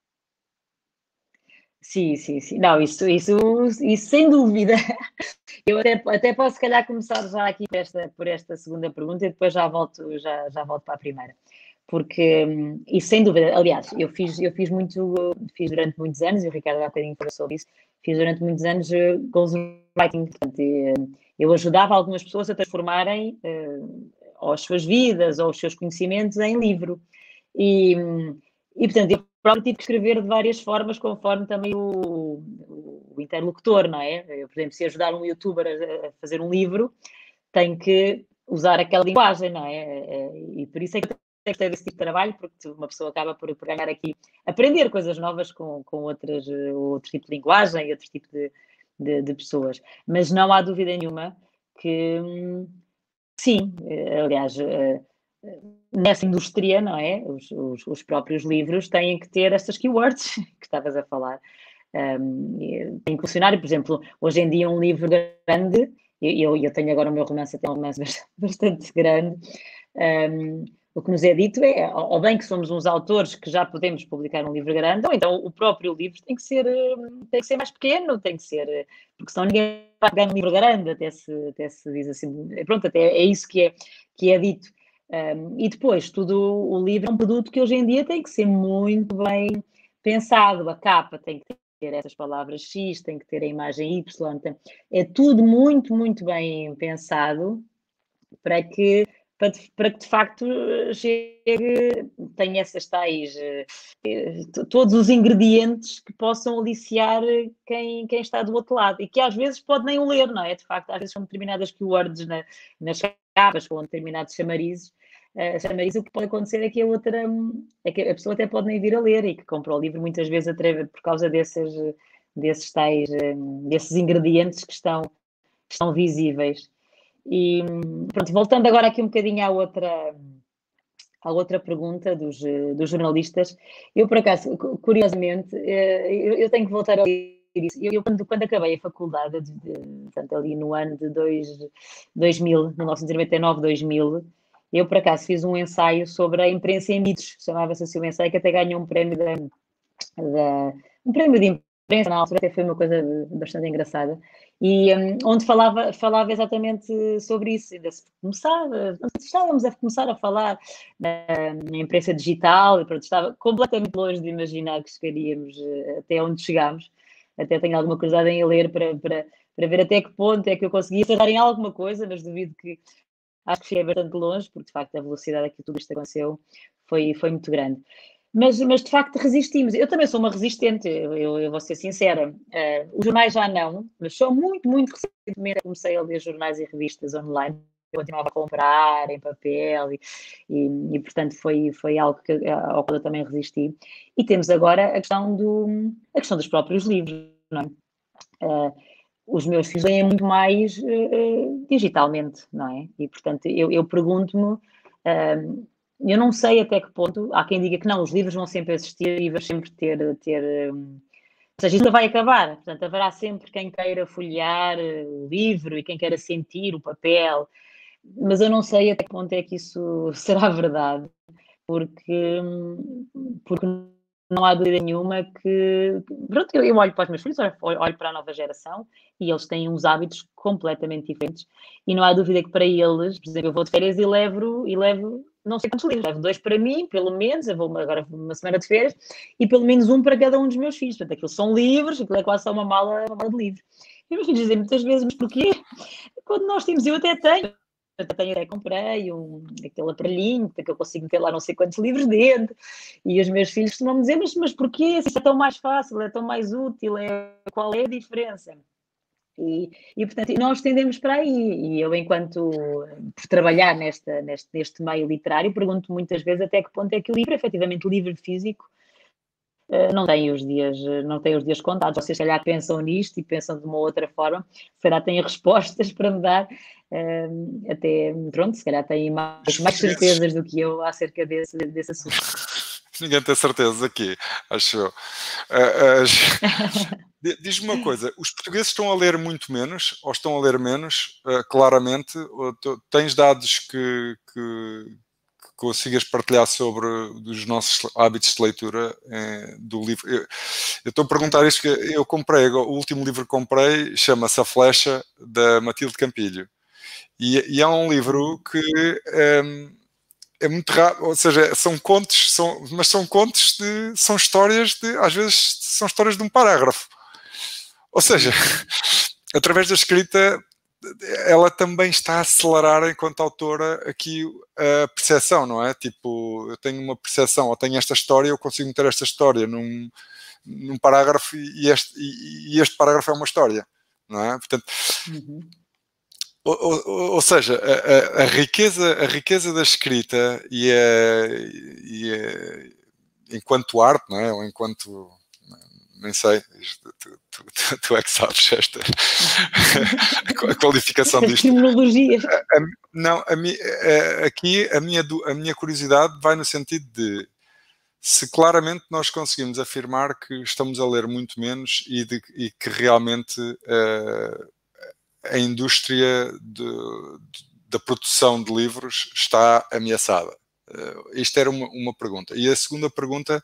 Sim, sim, sim. Não, isso, isso, isso sem dúvida. Eu até, até posso, se calhar, começar já aqui por esta, por esta segunda pergunta e depois já volto, já, já volto para a primeira. Porque, isso sem dúvida, aliás, eu fiz, eu fiz muito, fiz durante muitos anos, e o Ricardo já tem falado sobre isso, fiz durante muitos anos uh, ghostwriting, portanto, eu ajudava algumas pessoas a transformarem uh, ou as suas vidas ou os seus conhecimentos em livro. E, e portanto, eu próprio tive que escrever de várias formas, conforme também o, o interlocutor, não é? Eu, por exemplo, se ajudar um youtuber a, a fazer um livro, tenho que usar aquela linguagem, não é? E por isso é que eu gostei desse tipo de trabalho, porque uma pessoa acaba por, por ganhar aqui, aprender coisas novas com, com outras, outro tipo de linguagem e outro tipo de, de, de pessoas. Mas não há dúvida nenhuma que, sim, aliás, nessa indústria, não é? Os, os, os próprios livros têm que ter estas keywords que estavas a falar. Um, tem que funcionar, por exemplo, hoje em dia um livro grande, eu, eu tenho agora o meu romance, até um romance bastante grande, um, o que nos é dito é, ou bem que somos uns autores que já podemos publicar um livro grande, ou então o próprio livro tem que ser, tem que ser mais pequeno, tem que ser, porque senão ninguém vai pegar um livro grande, até se, até se diz assim, pronto, até é isso que é, que é dito. Um, e depois, tudo, o livro é um produto que hoje em dia tem que ser muito bem pensado, a capa tem que ter essas palavras X, tem que ter a imagem Y, tem, é tudo muito, muito bem pensado para que, para, para que de facto chegue, tenha essas tais, todos os ingredientes que possam aliciar quem, quem está do outro lado e que às vezes pode nem o ler, não é? De facto, às vezes são determinadas keywords na, nas capas com determinados chamarizes, Uh, chamarizes, o que pode acontecer é que a outra, é que a pessoa até pode nem vir a ler e que compra o livro muitas vezes através, por causa desses, desses tais, desses ingredientes que estão, que estão visíveis. E pronto, voltando agora aqui um bocadinho à outra, à outra pergunta dos, dos jornalistas, eu por acaso, curiosamente, eu, eu tenho que voltar a ler isso. Eu, eu quando, quando acabei a faculdade, de, de, portanto, ali no ano de dois, dois mil, mil novecentos e noventa e nove, dois mil, eu, por acaso, fiz um ensaio sobre a imprensa em mitos, chamava-se assim o ensaio, que até ganhou um prémio, da, da, um prémio de imprensa, na altura até foi uma coisa bastante engraçada, e um, onde falava, falava exatamente sobre isso, ainda se começava, estávamos a começar a falar na, na imprensa digital, e pronto, estava completamente longe de imaginar que chegaríamos até onde chegámos, até tenho alguma curiosidade em ler para, para, para ver até que ponto é que eu conseguia acertar em alguma coisa, mas duvido que acho que cheguei bastante longe, porque de facto a velocidade a que tudo isto aconteceu foi, foi muito grande. Mas, mas de facto resistimos. Eu também sou uma resistente, eu, eu vou ser sincera. Uh, os jornais já não, mas só muito, muito recentemente comecei a ler jornais e revistas online. Eu continuava a comprar em papel e, e, e portanto foi, foi algo que, ao qual eu também resisti. E temos agora a questão, do, a questão dos próprios livros, não é? Uh, os meus filhos leem muito mais uh, digitalmente, não é? E, portanto, eu, eu pergunto-me, uh, eu não sei até que ponto, há quem diga que não, os livros vão sempre existir e vão sempre ter, ter um, ou seja, isso vai acabar, portanto, haverá sempre quem queira folhear o livro e quem queira sentir o papel, mas eu não sei até que ponto é que isso será verdade, porque, porque não há dúvida nenhuma que, pronto, eu, eu olho para os meus filhos, olho, olho para a nova geração e eles têm uns hábitos completamente diferentes e não há dúvida que para eles, por exemplo, eu vou de férias e levo, e levo não sei quantos livros, levo dois para mim, pelo menos, eu vou agora uma semana de férias e pelo menos um para cada um dos meus filhos, portanto, aquilo são livros, aquilo é quase só uma mala, uma mala de livros. E os meus filhos dizem muitas vezes, mas porquê? Quando nós temos, eu até tenho, eu tenho, até comprei um, aquele aparelhinho, que eu consigo meter lá não sei quantos livros dentro, e os meus filhos costumam dizer, mas, mas porquê? Se isso é tão mais fácil, é tão mais útil, é, qual é a diferença? E, e, portanto, nós tendemos para aí, e eu, enquanto, por trabalhar nesta, neste, neste meio literário, pergunto muitas vezes até que ponto é que o livro, efetivamente, o livro físico, não tem os dias, não tem os dias contados. Vocês, se calhar, pensam nisto e pensam de uma outra forma, se calhar têm respostas para me dar, até, pronto, se calhar têm mais, mais certezas do que eu acerca desse, desse assunto. Ninguém tem certeza aqui, acho eu. Uh, uh, Diz-me uma coisa, os portugueses estão a ler muito menos, ou estão a ler menos, uh, claramente? Tu, tens dados que, que, que consigas partilhar sobre os nossos hábitos de leitura eh, do livro? Eu, eu estou a perguntar isto porque eu comprei, o último livro que comprei chama-se A Flecha, da Matilde Campilho. E, e é um livro que... Um, é muito raro, ou seja, são contos, são, mas são contos de, são histórias de, às vezes são histórias de um parágrafo. Ou seja, através da escrita, ela também está a acelerar enquanto autora aqui a percepção, não é? Tipo, eu tenho uma percepção, ou tenho esta história, eu consigo meter esta história num, num parágrafo e este, e, e este parágrafo é uma história, não é? Portanto, uhum. Ou, ou, ou seja, a, a, a, riqueza, a riqueza da escrita e a, e a, enquanto arte, não é? Ou enquanto... nem sei, tu, tu, tu, tu é que sabes esta a qualificação disto. Terminologias. Não, a mi, a, aqui a minha, a minha curiosidade vai no sentido de se claramente nós conseguimos afirmar que estamos a ler muito menos e, de, e que realmente uh, a indústria de, de, da produção de livros está ameaçada. Uh, isto era uma, uma pergunta. E a segunda pergunta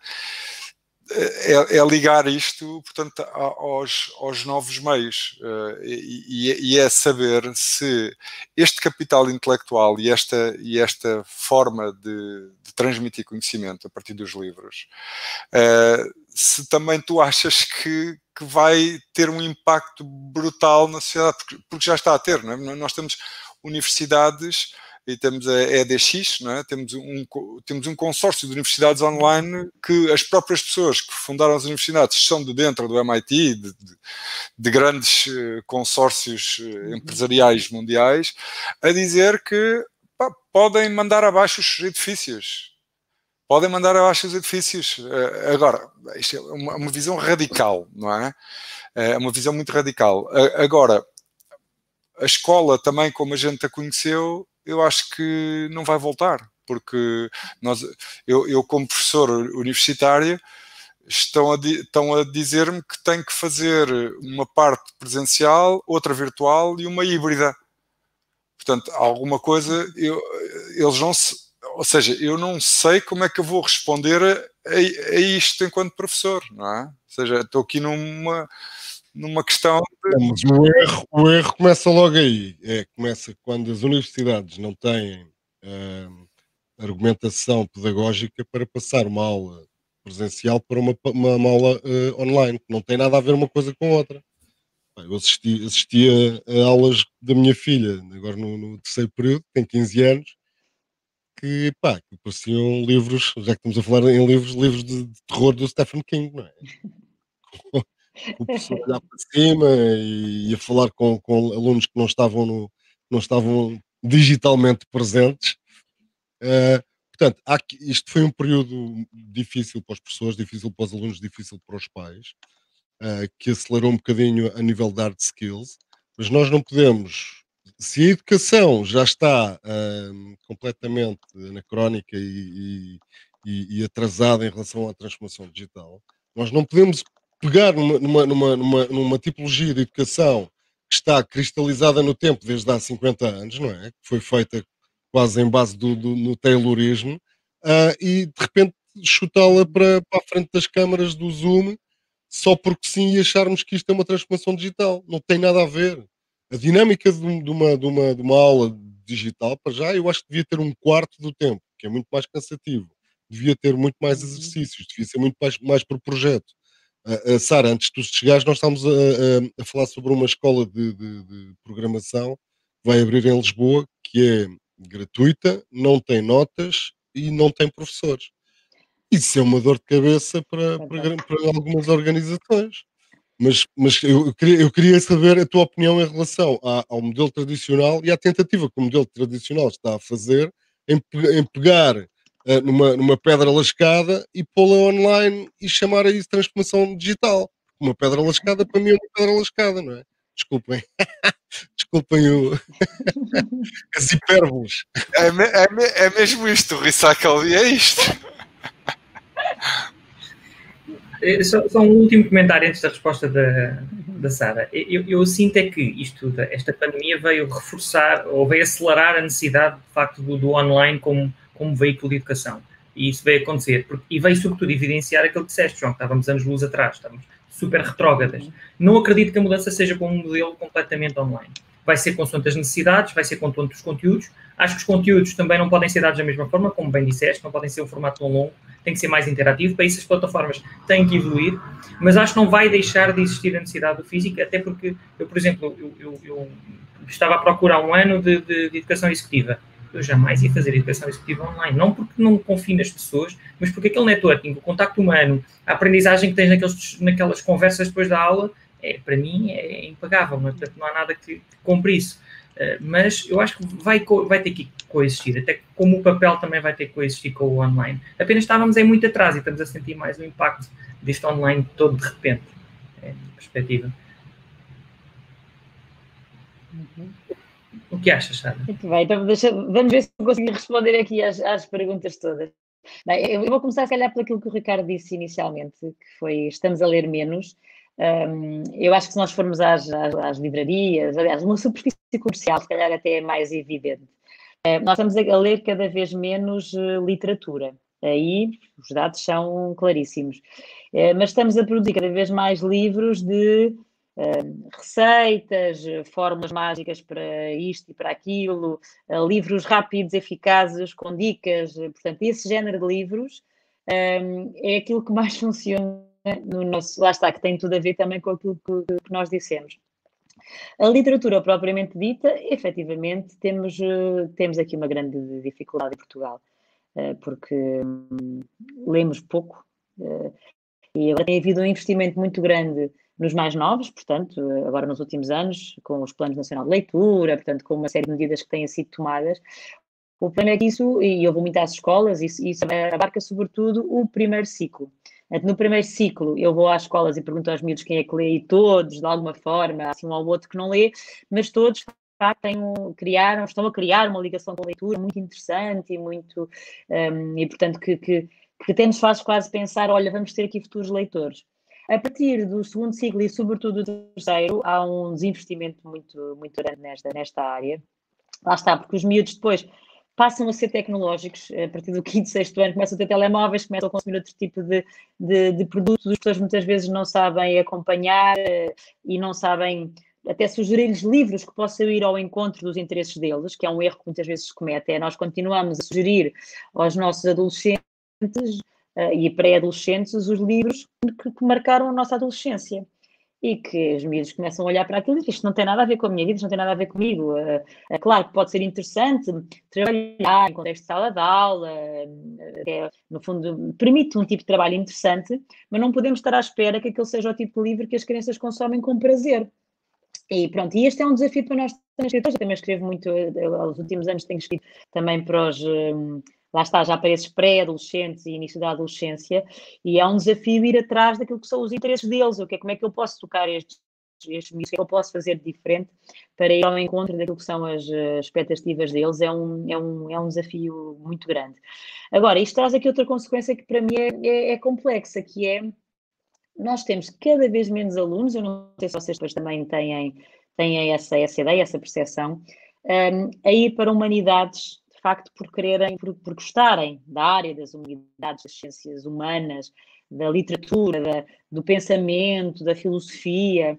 É, é ligar isto, portanto, aos, aos novos meios uh, e, e é saber se este capital intelectual e esta, e esta forma de, de transmitir conhecimento a partir dos livros, uh, se também tu achas que, que vai ter um impacto brutal na sociedade, porque, porque já está a ter, não é? Nós temos universidades... e temos a E D X, não é? temos, um, temos um consórcio de universidades online que as próprias pessoas que fundaram as universidades são de dentro do M I T, de, de, de grandes uh, consórcios uh, empresariais mundiais, a dizer que pá, podem mandar abaixo os edifícios. Podem mandar abaixo os edifícios. Uh, agora, isto é uma, uma visão radical, não é? É uma visão muito radical. Uh, agora, a escola também, como a gente a conheceu, eu acho que não vai voltar, porque nós, eu, eu como professor universitário, estão a, estão a dizer-me que tenho que fazer uma parte presencial, outra virtual e uma híbrida. Portanto, alguma coisa, eu, eles não se, ou seja, eu não sei como é que eu vou responder a, a, a isto enquanto professor, não é? Ou seja, estou aqui numa... numa questão de... Mas o erro, o erro começa logo aí. É, começa quando as universidades não têm uh, argumentação pedagógica para passar uma aula presencial para uma, uma, uma aula uh, online, que não tem nada a ver uma coisa com a outra. Eu assisti, assisti a, a aulas da minha filha, agora no, no terceiro período, tem quinze anos, que, pá, que pareciam livros, já que estamos a falar em livros, livros de, de terror do Stephen King, não é? O professor olhar para cima e a falar com, com alunos que não estavam, no, não estavam digitalmente presentes. Uh, portanto, há, isto foi um período difícil para os professores, difícil para os alunos, difícil para os pais, uh, que acelerou um bocadinho a nível de hard skills, mas nós não podemos, se a educação já está uh, completamente anacrónica e, e, e atrasada em relação à transformação digital, nós não podemos pegar numa, numa, numa, numa, numa tipologia de educação que está cristalizada no tempo desde há cinquenta anos, não é? Que foi feita quase em base do, do, no taylorismo, uh, e de repente chutá-la para, para a frente das câmaras do Zoom só porque sim e acharmos que isto é uma transformação digital. Não tem nada a ver. A dinâmica de, de, uma, de, uma, de uma aula digital, para já, eu acho que devia ter um quarto do tempo, que é muito mais cansativo. Devia ter muito mais exercícios, devia ser muito mais, mais por projeto. Uh, uh, Sara, antes de tu chegares, nós estamos a, a, a falar sobre uma escola de, de, de programação que vai abrir em Lisboa, que é gratuita, não tem notas e não tem professores. Isso é uma dor de cabeça para, para, para algumas organizações. Mas, mas eu, eu, queria, eu queria saber a tua opinião em relação à, ao modelo tradicional e à tentativa que o modelo tradicional está a fazer em, em pegar uh, numa, numa pedra lascada e pô-la online e chamar a isso transformação digital. Uma pedra lascada para mim é uma pedra lascada, não é? Desculpem. Desculpem o... as hipérboles. É, é, é mesmo isto, o recycle é isto. Só, só um último comentário antes da resposta da, da Sara. Eu, eu sinto é que isto, esta pandemia veio reforçar ou veio acelerar a necessidade, de facto, do, do online como, como veículo de educação. E isso veio acontecer. Porque, e veio, sobretudo, evidenciar aquilo que disseste, João, que estávamos anos-luz atrás, estamos super retrógradas. Não acredito que a mudança seja com um modelo completamente online. Vai ser consoante as necessidades, vai ser consoante os conteúdos. Acho que os conteúdos também não podem ser dados da mesma forma, como bem disseste, não podem ser um formato tão longo, tem que ser mais interativo. Para isso as plataformas têm que evoluir, mas acho que não vai deixar de existir a necessidade do físico, até porque eu, por exemplo, eu, eu, eu estava a procurar um ano de, de, de educação executiva. Eu jamais ia fazer educação executiva online, não porque não confio nas pessoas, mas porque aquele networking, o contacto humano, a aprendizagem que tens naqueles, naquelas conversas depois da aula, é, para mim é impagável, mas, portanto, não há nada que, que compre isso. Uh, mas eu acho que vai, vai ter que coexistir, até como o papel também vai ter que coexistir com o online. Apenas estávamos em muito atrás e estamos a sentir mais o impacto deste online todo de repente. É a perspectiva. Uhum. O que achas, Sara? Muito bem, então deixa, vamos ver se eu consigo responder aqui às, às perguntas todas. Bem, eu vou começar, se calhar, por aquilo que o Ricardo disse inicialmente, que foi estamos a ler menos. Um, eu acho que se nós formos às, às, às livrarias, aliás, uma superfície comercial, se calhar até é mais evidente. Uh, nós estamos a ler cada vez menos uh, literatura. Aí os dados são claríssimos. Uh, mas estamos a produzir cada vez mais livros de uh, receitas, fórmulas mágicas para isto e para aquilo, uh, livros rápidos, eficazes, com dicas. Portanto, esse género de livros um, é aquilo que mais funciona no nosso, lá está, que tem tudo a ver também com aquilo que, que nós dissemos. A literatura propriamente dita, efetivamente, temos, temos aqui uma grande dificuldade em Portugal, porque lemos pouco e agora tem havido um investimento muito grande nos mais novos, portanto, agora nos últimos anos, com os planos nacional de leitura, portanto, com uma série de medidas que têm sido tomadas. O problema é que isso, e eu vou muito às escolas, isso, isso abarca sobretudo o primeiro ciclo. No primeiro ciclo, eu vou às escolas e pergunto aos miúdos quem é que lê, e todos, de alguma forma, há assim um ou outro que não lê, mas todos, de facto, têm, criaram, estão a criar uma ligação com a leitura muito interessante e muito, um, e portanto, que, que, que até nos faz quase pensar, olha, vamos ter aqui futuros leitores. A partir do segundo ciclo e, sobretudo, do terceiro, há um desinvestimento muito, muito grande nesta, nesta área. Lá está, porque os miúdos depois passam a ser tecnológicos, a partir do quinto, sexto ano, começam a ter telemóveis, começam a consumir outro tipo de, de, de produtos, as pessoas muitas vezes não sabem acompanhar e não sabem até sugerir-lhes livros que possam ir ao encontro dos interesses deles, que é um erro que muitas vezes se comete, é nós continuamos a sugerir aos nossos adolescentes uh, e pré-adolescentes os livros que, que marcaram a nossa adolescência. E que os miúdos começam a olhar para aquilo e dizem, isto não tem nada a ver com a minha vida, isto não tem nada a ver comigo. É, é claro que pode ser interessante trabalhar em contexto de sala de aula, é, no fundo, permite um tipo de trabalho interessante, mas não podemos estar à espera que aquele seja o tipo de livro que as crianças consomem com prazer. E pronto, e este é um desafio para nós escritores. Eu também escrevo muito, aos últimos anos tenho escrito também para os... Lá está, já para esses pré-adolescentes e início da adolescência, e é um desafio ir atrás daquilo que são os interesses deles, o que é, como é que eu posso tocar estes, estes miúdos, o que é que eu posso fazer de diferente para ir ao encontro daquilo que são as uh, expectativas deles, é um, é, um, é um desafio muito grande. Agora, isto traz aqui outra consequência que para mim é, é, é complexa, que é, nós temos cada vez menos alunos, eu não sei se vocês depois também têm, têm essa, essa ideia, essa percepção, um, a ir para humanidades, de facto, por quererem, por, por gostarem da área das humanidades, das ciências humanas, da literatura, da, do pensamento, da filosofia.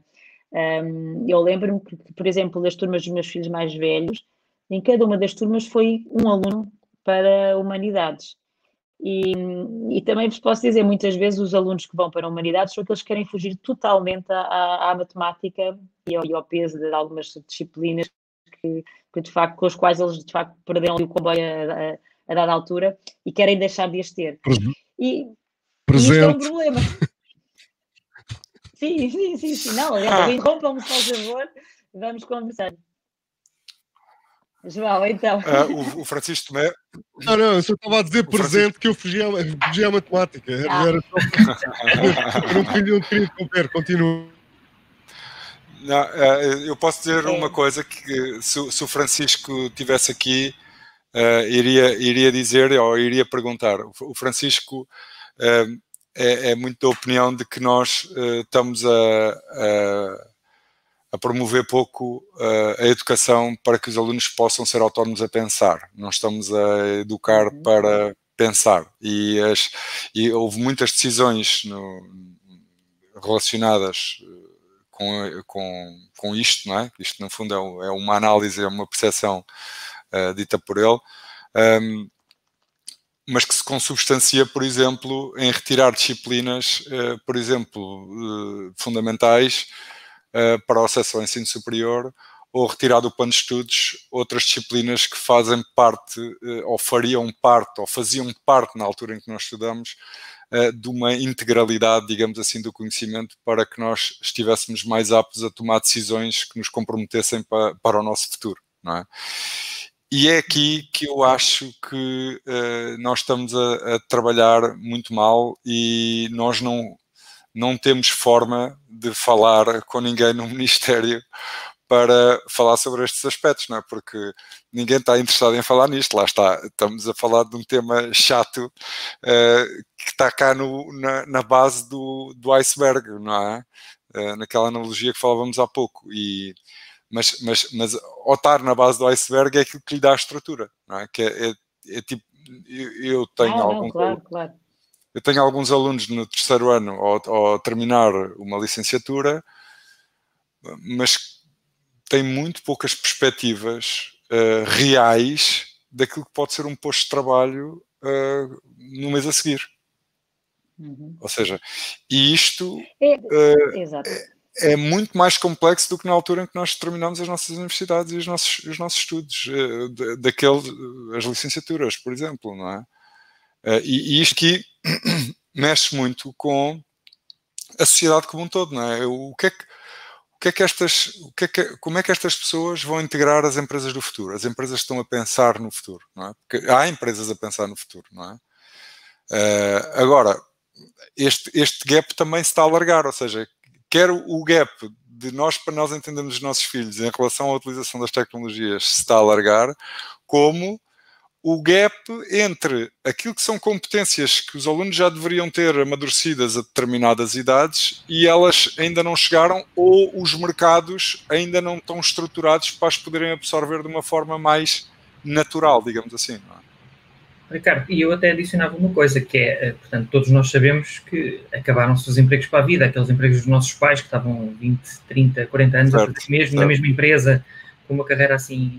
Um, eu lembro-me que, por exemplo, das turmas dos meus filhos mais velhos, em cada uma das turmas foi um aluno para humanidades. E, e também vos posso dizer, muitas vezes os alunos que vão para humanidades são aqueles que querem fugir totalmente à, à matemática e ao, e ao peso de algumas disciplinas que, que de facto, com os quais eles de facto perderam o comboio a, a, a dada altura e querem deixar de as ter. E, e isto é um problema. Sim, sim, sim, sim. Não, aliás, interrompam-me, se faz favor, vamos conversar. João, então. Uh, o, o Francisco Tomé. Não, não, eu só estava a dizer o presente Francisco... que eu fugia, fugia à matemática. Ah. Era só... eu não queria, não queria interromper, continuo. Não, eu posso dizer é. uma coisa que se, se o Francisco estivesse aqui, uh, iria, iria dizer ou iria perguntar. O Francisco uh, é, é muito da opinião de que nós uh, estamos a, a, a promover pouco uh, a educação para que os alunos possam ser autónomos a pensar. Não estamos a educar uhum. para pensar. E, as, e houve muitas decisões no, relacionadas Com, com, com isto, não é? Isto no fundo é, é uma análise, é uma percepção uh, dita por ele, um, mas que se consubstancia, por exemplo, em retirar disciplinas, uh, por exemplo, uh, fundamentais uh, para o acesso ao ensino superior, ou retirar do plano de estudos outras disciplinas que fazem parte, uh, ou fariam parte, ou faziam parte na altura em que nós estudamos, uh, de uma integralidade, digamos assim, do conhecimento para que nós estivéssemos mais aptos a tomar decisões que nos comprometessem para, para o nosso futuro, não é? E é aqui que eu acho que uh, nós estamos a, a trabalhar muito mal e nós não, não temos forma de falar com ninguém no Ministério para falar sobre estes aspectos, não é? Porque ninguém está interessado em falar nisto, lá está, estamos a falar de um tema chato uh, que está cá no, na, na base do, do iceberg, não é? Uh, naquela analogia que falávamos há pouco, e Mas, mas, mas ao estar na base do iceberg é aquilo que lhe dá a estrutura, não é? Que é, é, é tipo, eu, eu tenho não, alguns, não, claro, claro. eu tenho alguns alunos no terceiro ano ao, ao terminar uma licenciatura, mas têm muito poucas perspectivas uh, reais daquilo que pode ser um posto de trabalho uh, no mês a seguir. Uhum. Ou seja, e isto é, uh, exato. É, é muito mais complexo do que na altura em que nós terminamos as nossas universidades e os nossos, os nossos estudos, uh, daquele, as licenciaturas, por exemplo, não é? Uh, e, e isto aqui mexe muito com a sociedade como um todo, não é? O que é que, o que, é que estas, o que é que, como é que estas pessoas vão integrar as empresas do futuro? As empresas estão a pensar no futuro, não é? Porque há empresas a pensar no futuro, não é? Uh, agora, este, este gap também se está a alargar, ou seja, quer o gap de nós, para nós entendermos os nossos filhos em relação à utilização das tecnologias se está a alargar, como o gap entre aquilo que são competências que os alunos já deveriam ter amadurecidas a determinadas idades e elas ainda não chegaram, ou os mercados ainda não estão estruturados para as poderem absorver de uma forma mais natural, digamos assim, não é? Ricardo, e eu até adicionava uma coisa, que é, portanto, todos nós sabemos que acabaram-se os empregos para a vida, aqueles empregos dos nossos pais que estavam vinte, trinta, quarenta anos certo, a mesmo certo. na mesma empresa, com uma carreira assim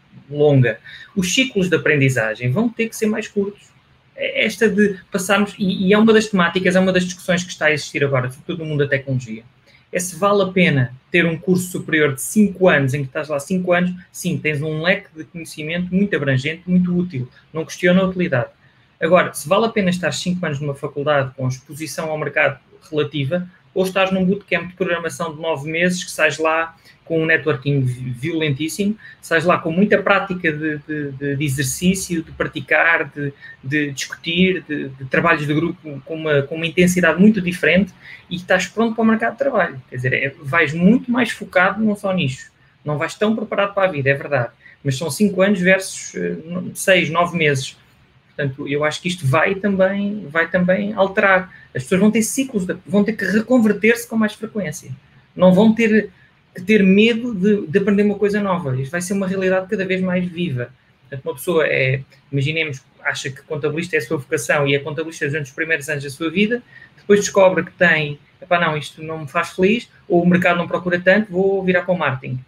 longa. Os ciclos de aprendizagem vão ter que ser mais curtos. Esta de passarmos, e, e é uma das temáticas, é uma das discussões que está a existir agora, sobretudo no mundo da tecnologia, é se vale a pena ter um curso superior de cinco anos, em que estás lá cinco anos, sim, tens um leque de conhecimento muito abrangente, muito útil, não questiona a utilidade. Agora, se vale a pena estar cinco anos numa faculdade com exposição ao mercado relativa, ou estás num bootcamp de programação de nove meses, que sais lá com um networking violentíssimo, sais lá com muita prática de, de, de exercício, de praticar, de, de discutir, de, de trabalhos de grupo com uma, com uma intensidade muito diferente, e estás pronto para o mercado de trabalho. Quer dizer, é, vais muito mais focado num só nicho. Não vais tão preparado para a vida, é verdade. Mas são cinco anos versus uh, seis, nove meses. Portanto, eu acho que isto vai também, vai também alterar. As pessoas vão ter ciclos, de, vão ter que reconverter-se com mais frequência. Não vão ter que ter medo de, de aprender uma coisa nova. Isto vai ser uma realidade cada vez mais viva. Portanto, uma pessoa é, imaginemos, acha que contabilista é a sua vocação e é contabilista durante os primeiros anos da sua vida, depois descobre que tem, epá, não, isto não me faz feliz, ou o mercado não procura tanto, vou virar para o marketing.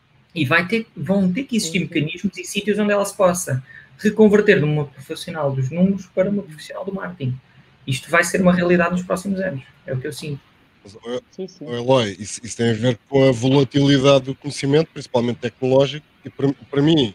E vai ter, vão ter que existir uhum. mecanismos e sítios onde ela se possa reconverter de uma profissional dos números para uma profissional do marketing. Isto vai ser uma realidade nos próximos anos. É o que eu sinto. Sim, sim. Eloy, isso, isso tem a ver com a volatilidade do conhecimento, principalmente tecnológico, e para, para mim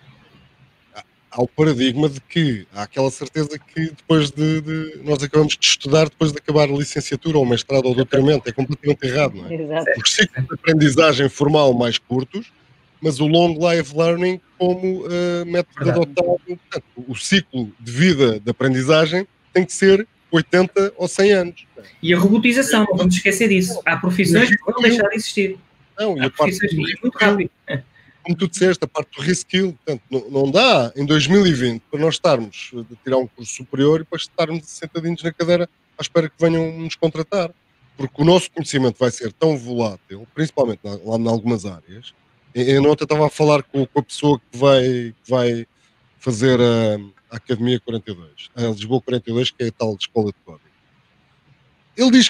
há o paradigma de que há aquela certeza que depois de, de nós acabamos de estudar, depois de acabar a licenciatura ou mestrado ou doutoramento, é completamente errado, não é? Exato. Os ciclos de aprendizagem formal mais curtos, mas o long life learning como uh, método adotado. Portanto, o ciclo de vida de aprendizagem tem que ser oitenta ou cem anos. E a robotização, não vamos esquecer disso. Há profissões que vão deixar de existir. Não, Há e a parte profissões que muito rápido. Como tu disseste, a parte do reskill, portanto, não, não dá em dois mil e vinte para nós estarmos a tirar um curso superior e depois estarmos sentadinhos na cadeira à espera que venham nos contratar. Porque o nosso conhecimento vai ser tão volátil, principalmente lá em algumas áreas. Eu ontem estava a falar com, com a pessoa que vai, que vai fazer a, a Academia quarenta e dois, a Lisboa quarenta e dois, que é a tal escola de código. Ele diz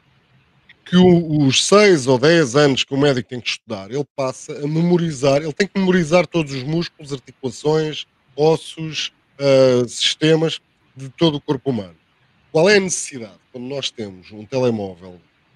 que o, os seis ou dez anos que o médico tem que estudar, ele passa a memorizar, ele tem que memorizar todos os músculos, articulações, ossos, uh, sistemas de todo o corpo humano. Qual é a necessidade quando nós temos um telemóvel,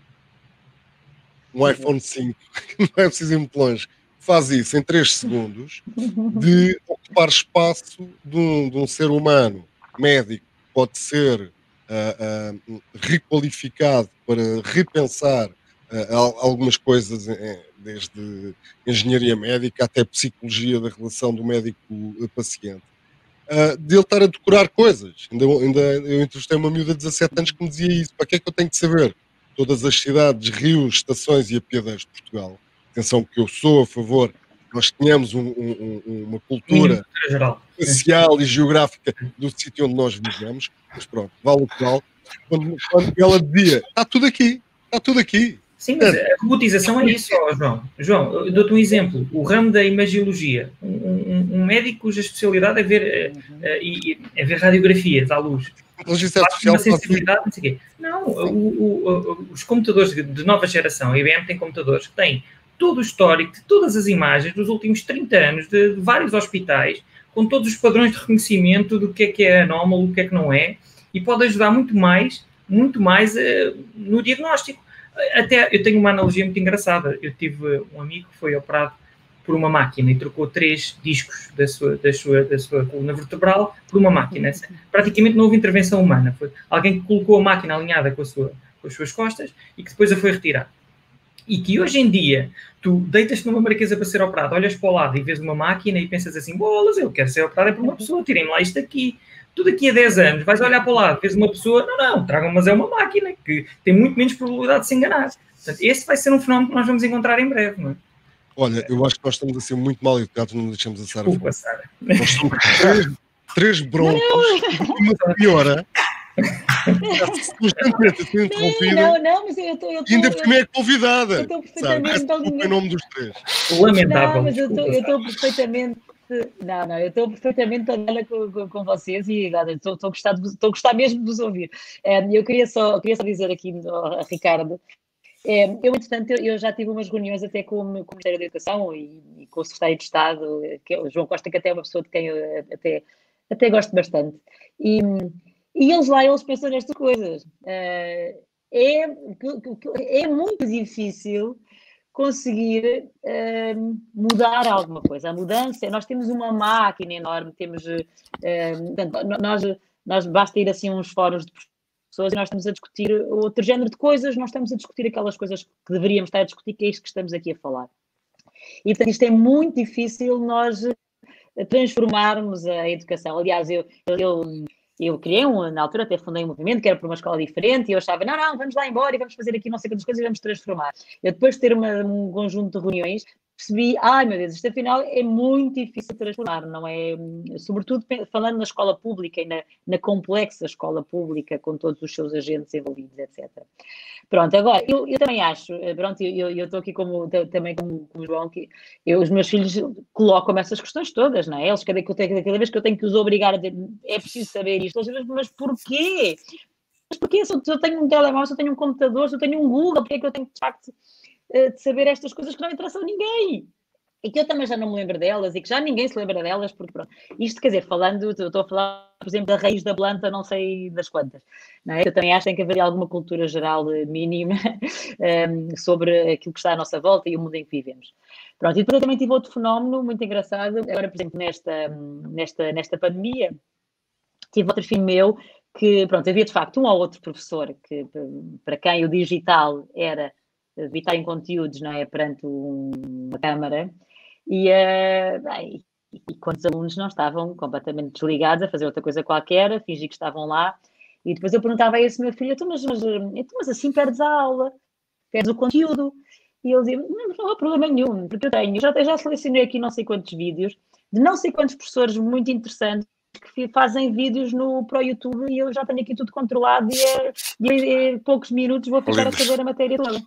um iPhone cinco, que não é preciso ir muito longe, faz isso em três segundos, de ocupar espaço de um, de um ser humano médico, pode ser uh, uh, requalificado para repensar uh, algumas coisas, desde engenharia médica até psicologia da relação do médico-paciente. Uh, de ele estar a decorar coisas. Ainda, ainda eu entrevistei uma miúda de dezassete anos que me dizia isso. Para que é que eu tenho de saber todas as cidades, rios, estações e apiadeiros de Portugal? Atenção que eu sou a favor que nós tenhamos um, um, um, uma cultura espacial e geográfica do sítio onde nós vivemos, mas pronto, vale o que vale. Quando, quando ela dizia, está tudo aqui, está tudo aqui. Sim, mas a robotização é isso, oh, João. João, eu dou-te um exemplo. O ramo da imagiologia. Um, um, um médico cuja especialidade é ver, uh, uh, é ver radiografias à luz. Uma sensibilidade, não sei o quê. Não, o, o, o, os computadores de nova geração, a I B M tem computadores que têm todo o histórico de todas as imagens dos últimos trinta anos de, de vários hospitais, com todos os padrões de reconhecimento do que é que é anómalo, o que é que não é, e pode ajudar muito mais, muito mais uh, no diagnóstico. Até, eu tenho uma analogia muito engraçada. Eu tive um amigo que foi operado por uma máquina e trocou três discos da sua, da sua, da sua coluna vertebral por uma máquina. Praticamente não houve intervenção humana. Foi alguém que colocou a máquina alinhada com, a sua, com as suas costas e que depois a foi retirar. E que hoje em dia, tu deitas-te numa marquesa para ser operado, olhas para o lado e vês uma máquina e pensas assim, bolas, eu quero ser operado é por uma pessoa, tirem-me lá isto aqui. Tu daqui a dez anos vais olhar para o lado, vês uma pessoa, não, não, tragam, mas é uma máquina que tem muito menos probabilidade de se enganar. Portanto, esse vai ser um fenómeno que nós vamos encontrar em breve, não é? Olha, eu acho que nós estamos a ser muito mal educados, não deixamos a Sara. Desculpa, Sara. Nós somos três, três broncos, uma senhora, constantemente a ser interrompida. Não, não, mas eu estou... E ainda por mim é convidada. Eu estou perfeitamente... Em nome dos três. Lamentável. Não, mas eu estou perfeitamente... Não, não, eu estou perfeitamente alinhada com, com, com vocês e estou a gostar, estou a gostar mesmo de vos ouvir. Eu queria só, queria só dizer aqui ao Ricardo, eu, entretanto, eu já tive umas reuniões até com, com o Ministério da Educação e, e com o Secretário de Estado, que é o João Costa, que até é uma pessoa de quem eu até, até gosto bastante. E, e eles lá, eles pensam nestas coisas. É, é muito difícil conseguir uh, mudar alguma coisa. A mudança, nós temos uma máquina enorme, temos, uh, portanto, nós, nós basta ir assim a uns fóruns de pessoas e nós estamos a discutir outro género de coisas, nós estamos a discutir aquelas coisas que deveríamos estar a discutir, que é isto que estamos aqui a falar. E, portanto, isto é muito difícil nós transformarmos a educação. Aliás, eu... eu Eu criei, um, na altura até fundei um movimento que era para uma escola diferente e eu achava, não, não, vamos lá embora e vamos fazer aqui não sei quantas coisas e vamos transformar. Eu depois de ter uma, um conjunto de reuniões, percebi, ai meu Deus, isto afinal é muito difícil de transformar, não é? Sobretudo falando na escola pública e na, na complexa escola pública, com todos os seus agentes envolvidos, etcétera. Pronto, agora, eu, eu também acho, pronto, eu estou aqui como, também como, como o João, que eu, os meus filhos colocam essas questões todas, não é? Eles, cada, cada vez que eu tenho que os obrigar a dizer, é preciso saber isto, mas porquê? Mas porquê? Se eu, se eu tenho um telemóvel, se eu tenho um computador, se eu tenho um Google, porquê é que eu tenho, de facto, de saber estas coisas que não interessam a ninguém? E que eu também já não me lembro delas e que já ninguém se lembra delas, porque pronto, isto quer dizer, falando, eu estou a falar, por exemplo, da raiz da planta, não sei das quantas, não é? Eu também acho que tem que haver alguma cultura geral mínima um, sobre aquilo que está à nossa volta e o mundo em que vivemos. Pronto, e depois eu também tive outro fenómeno muito engraçado, agora, por exemplo, nesta, nesta, nesta pandemia, tive outro filho meu que, pronto, havia de facto um ou outro professor que, para quem o digital era evitar em conteúdos, não é, perante uma câmara, e, uh, bem, e quando os alunos não estavam completamente desligados a fazer outra coisa qualquer, a fingir que estavam lá, e depois eu perguntava a esse meu filho, então, mas, mas, mas assim perdes a aula, perdes o conteúdo, e ele dizia, não, não há problema nenhum, porque eu tenho, já, já selecionei aqui não sei quantos vídeos, de não sei quantos professores muito interessantes, que fazem vídeos no, para o YouTube, e eu já tenho aqui tudo controlado, e, é, e é, é, poucos minutos vou ficar a saber a matéria toda.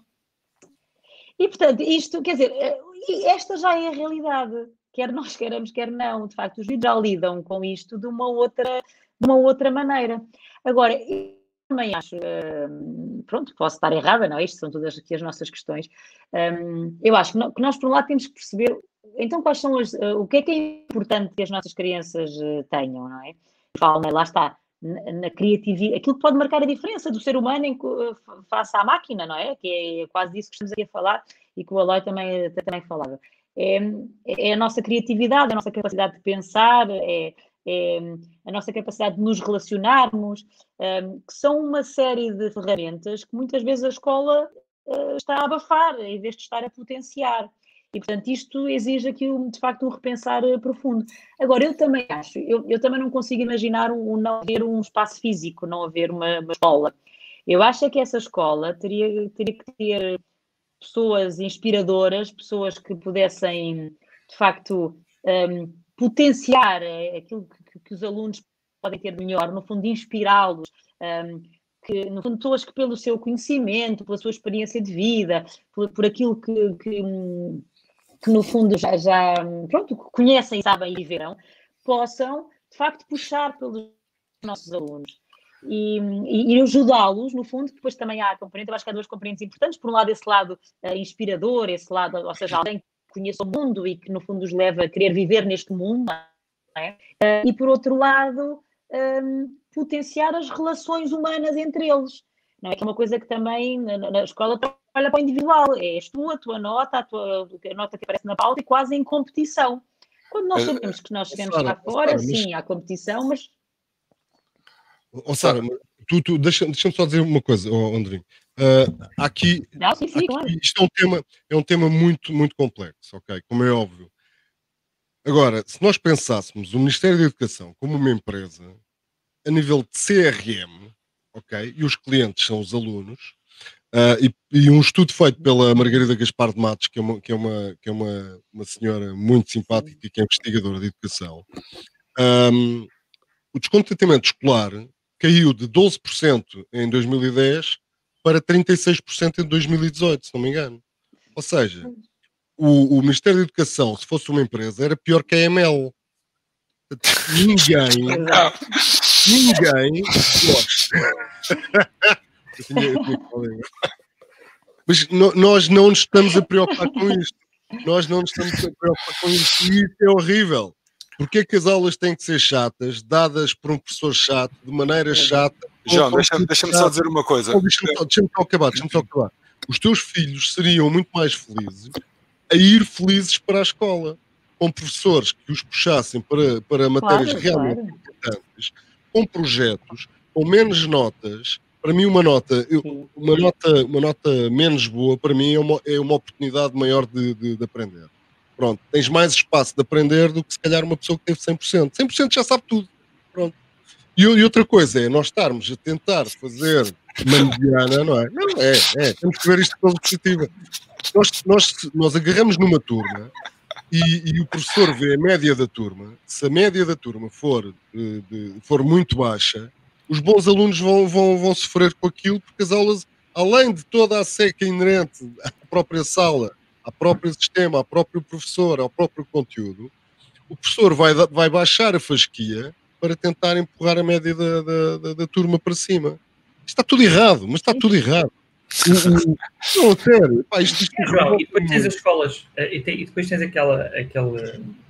E, portanto, isto, quer dizer, esta já é a realidade, quer nós queiramos, quer não. De facto, os vídeos já lidam com isto de uma outra, de uma outra maneira. Agora, eu também acho, pronto, posso estar errada, não é? Isto são todas aqui as nossas questões. Eu acho que nós, por um lado, temos que perceber, então, quais são as, o que é que é importante que as nossas crianças tenham, não é? Falo, lá está. Na, na criatividade, aquilo que pode marcar a diferença do ser humano em, face à máquina, não é? Que é quase disso que estamos aqui a falar e que o Aloy também, também falava. É, é a nossa criatividade, a nossa capacidade de pensar, é, é a nossa capacidade de nos relacionarmos, um, que são uma série de ferramentas que muitas vezes a escola uh, está a abafar, em vez de estar a potenciar. E, portanto, isto exige aqui, de facto, um repensar uh, profundo. Agora, eu também acho, eu, eu também não consigo imaginar um, um não haver um espaço físico, não haver uma, uma escola. Eu acho é que essa escola teria, teria que ter pessoas inspiradoras, pessoas que pudessem, de facto, um, potenciar aquilo que, que os alunos podem ter melhor, no fundo, inspirá-los, um, que, no fundo, pessoas que pelo seu conhecimento, pela sua experiência de vida, por, por aquilo que, que, que, no fundo, já, já pronto, conhecem, sabem e viveram, possam, de facto, puxar pelos nossos alunos. E, e, e ajudá-los, no fundo, depois também há a componente, eu acho que há duas componentes importantes, por um lado esse lado uh, inspirador, esse lado, ou seja, alguém que conheça o mundo e que no fundo os leva a querer viver neste mundo, não é? Uh, e por outro lado, um, potenciar as relações humanas entre eles, não é? Que é uma coisa que também na, na escola olha para o individual, és tu, a tua nota, a, tua, a nota que aparece na pauta e quase em competição. Quando nós sabemos que nós chegamos cá fora, sim, há competição, mas... Oh, Sara, tu, tu, deixa-me deixa só dizer uma coisa, oh, Andrinho. Uh, aqui, Não, sim, sim, aqui claro. Isto é um, tema, é um tema muito, muito complexo, ok? Como é óbvio. Agora, se nós pensássemos o Ministério da Educação como uma empresa, a nível de C R M, ok? E os clientes são os alunos, uh, e, e um estudo feito pela Margarida Gaspar de Matos, que é uma, que é uma, que é uma, uma senhora muito simpática e que é investigadora de educação, um, o descontentamento escolar caiu de doze por cento em dois mil e dez para trinta e seis por cento em dois mil e dezoito, se não me engano. Ou seja, o, o Ministério da Educação, se fosse uma empresa, era pior que a M L. Ninguém, ninguém gosta. eu tinha, eu tinha Mas no, nós não nos estamos a preocupar com isto. Nós não nos estamos a preocupar com isto. E isso é horrível. Porque é que as aulas têm que ser chatas, dadas por um professor chato, de maneira chata? João, deixa-me deixa só dizer uma coisa. Deixa-me só, deixa só acabar, deixa-me só acabar. Os teus filhos seriam muito mais felizes a ir felizes para a escola, com professores que os puxassem para, para matérias Claro, realmente claro. importantes, com projetos, com menos notas. Para mim, uma nota, eu, uma nota, uma nota menos boa, para mim, é uma, é uma oportunidade maior de, de, de aprender. Pronto, tens mais espaço de aprender do que se calhar uma pessoa que teve cem por cento. cem por cento já sabe tudo. Pronto. E, e outra coisa é nós estarmos a tentar fazer uma mediana, não é? Não, é, é. Temos que ver isto pela positiva. Nós, nós, nós agarramos numa turma e, e o professor vê a média da turma. Se a média da turma for, de, de, for muito baixa, os bons alunos vão, vão, vão sofrer com aquilo, porque as aulas, além de toda a seca inerente à própria sala, ao próprio sistema, ao próprio professor, ao próprio conteúdo, o professor vai, vai baixar a fasquia para tentar empurrar a média da, da, da, da turma para cima. Está tudo errado, mas está tudo errado. Não, sério. Pá, isto, isto é, João, e depois tens as escolas, e, te, e depois tens aquela, aquela,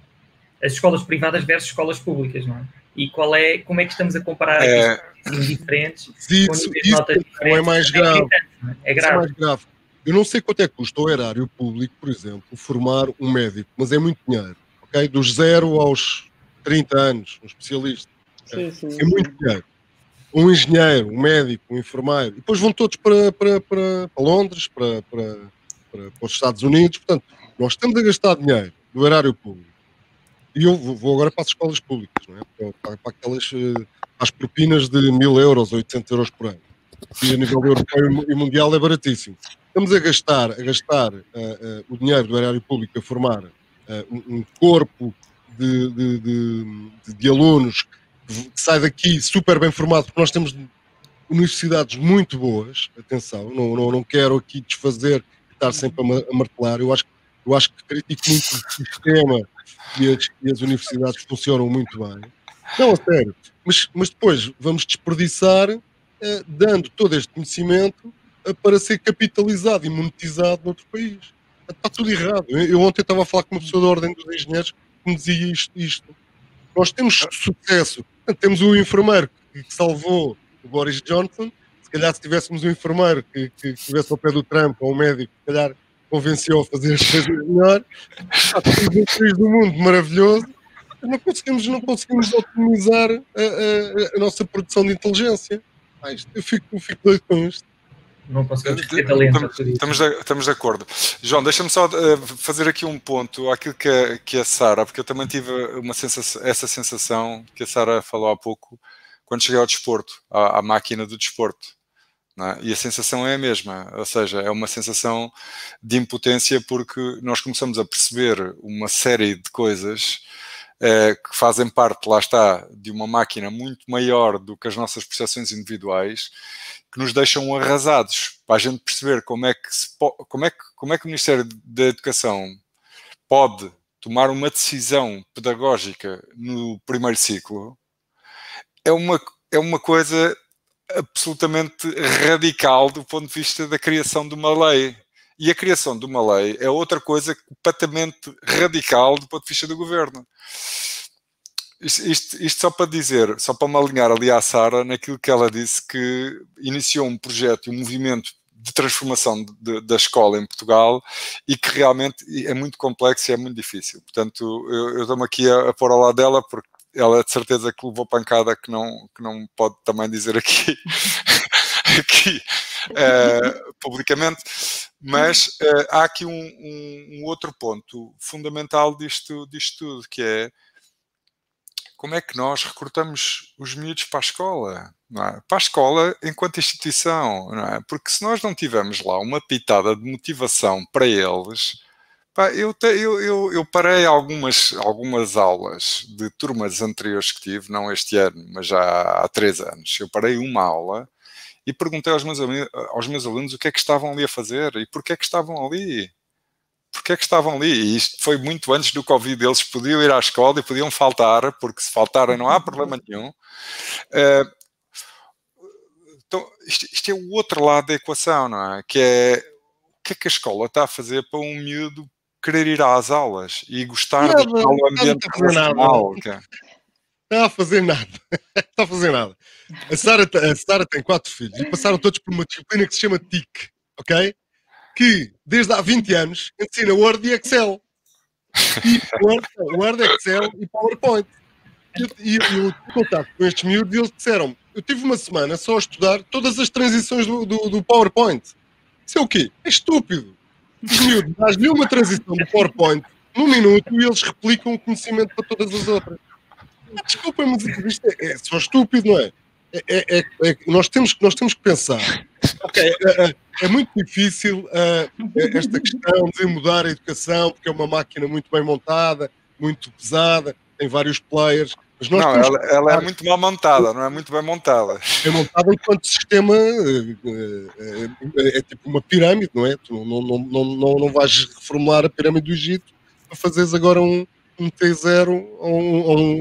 as escolas privadas versus escolas públicas, não é? E qual é, como é que estamos a comparar é, aqui diferentes, isso, com notas isso diferentes? Não é mais grave. É, é grave. É mais grave. Eu não sei quanto é que custa ao erário público, por exemplo, formar um médico, mas é muito dinheiro, ok? Dos zero aos trinta anos, um especialista. Sim, sim, é muito dinheiro. Um engenheiro, um médico, um enfermeiro. E depois vão todos para, para, para, para Londres, para, para, para, para os Estados Unidos. Portanto, nós estamos a gastar dinheiro do erário público. E eu vou agora para as escolas públicas, não é? Para, para aquelas, para as propinas de mil euros, oitocentos euros por ano. E a nível europeu e mundial é baratíssimo. Estamos a gastar, a gastar uh, uh, o dinheiro do erário público a formar uh, um, um corpo de, de, de, de alunos que sai daqui super bem formado, porque nós temos universidades muito boas. Atenção, não, não, não quero aqui desfazer e estar sempre a martelar. Eu acho, eu acho que critico muito o sistema e as, e as universidades funcionam muito bem. Não, a sério. Mas, mas depois vamos desperdiçar uh, dando todo este conhecimento para ser capitalizado e monetizado noutro país. Está tudo errado. Eu ontem estava a falar com uma pessoa da Ordem dos Engenheiros que me dizia isto. isto. Nós temos sucesso. Temos o enfermeiro que, que salvou o Boris Johnson. Se calhar se tivéssemos um enfermeiro que, que, que estivesse ao pé do Trump ou um médico que se calhar convenceu a fazer as coisas melhor. Está tudo o país do mundo maravilhoso. não conseguimos, não conseguimos otimizar a, a, a nossa produção de inteligência. Ah, isto, eu, fico, eu fico doido com isto. Não conseguimos ter talento. Estamos, estamos, de, estamos de acordo. João, deixa-me só uh, fazer aqui um ponto àquilo que a, que a Sara, porque eu também tive uma sensação, essa sensação que a Sara falou há pouco, quando cheguei ao desporto, à, à máquina do desporto. Não é? E a sensação é a mesma, ou seja, é uma sensação de impotência porque nós começamos a perceber uma série de coisas uh, que fazem parte, lá está, de uma máquina muito maior do que as nossas percepções individuais, que nos deixam arrasados, para a gente perceber como é que, se po- como é que, como é que o Ministério da Educação pode tomar uma decisão pedagógica no primeiro ciclo. É uma, é uma coisa absolutamente radical do ponto de vista da criação de uma lei. E a criação de uma lei é outra coisa completamente radical do ponto de vista do governo. Isto, isto, isto só para dizer, só para me alinhar ali à Sara, naquilo que ela disse, que iniciou um projeto, um movimento de transformação de, de, da escola em Portugal e que realmente é muito complexo e é muito difícil. Portanto, eu, eu estou-me aqui a, a pôr ao lado dela porque ela de certeza que levou pancada que não, que não pode também dizer aqui, aqui uh, publicamente, mas uh, há aqui um, um, um outro ponto fundamental disto, disto tudo, que é como é que nós recrutamos os miúdos para a escola, não é? Para a escola enquanto instituição, não é? Porque se nós não tivermos lá uma pitada de motivação para eles, pá, eu, te, eu, eu, eu parei algumas, algumas aulas de turmas anteriores que tive, não este ano, mas já há três anos, eu parei uma aula e perguntei aos meus, aos meus alunos o que é que estavam ali a fazer e porquê é que estavam ali. Porque é que estavam ali? E isto foi muito antes do Covid. Eles podiam ir à escola e podiam faltar, porque se faltarem não há problema nenhum. Uh, então, isto, isto é o outro lado da equação, não é? Que é o que é que a escola está a fazer para um miúdo querer ir às aulas e gostar Nada, do tal ambiente relacional? Está a fazer nada. Está a fazer nada. A Sara, a Sara tem quatro filhos e passaram todos por uma disciplina que se chama T I C, ok? Que desde há vinte anos ensina Word e Excel. E Word, Word Excel e PowerPoint. E eu, eu, eu contato com estes miúdos e eles disseram: eu tive uma semana só a estudar todas as transições do, do, do PowerPoint. Isso é o quê? É estúpido. Os miúdos dás-lhe uma transição do PowerPoint num minuto e eles replicam o conhecimento para todas as outras. Desculpa, mas isto é, é só estúpido, não é? É, é, é, é, nós, temos, nós temos que pensar. Ok, é, é, é muito difícil uh, esta questão de mudar a educação, porque é uma máquina muito bem montada, muito pesada, tem vários players. Mas nós não, temos ela, que... ela é muito mal montada, não é muito bem montada. É montada enquanto sistema, é, é tipo uma pirâmide, não é? Tu não, não, não, não, não vais reformular a pirâmide do Egito para fazeres agora um, um T zero ou um, ou um...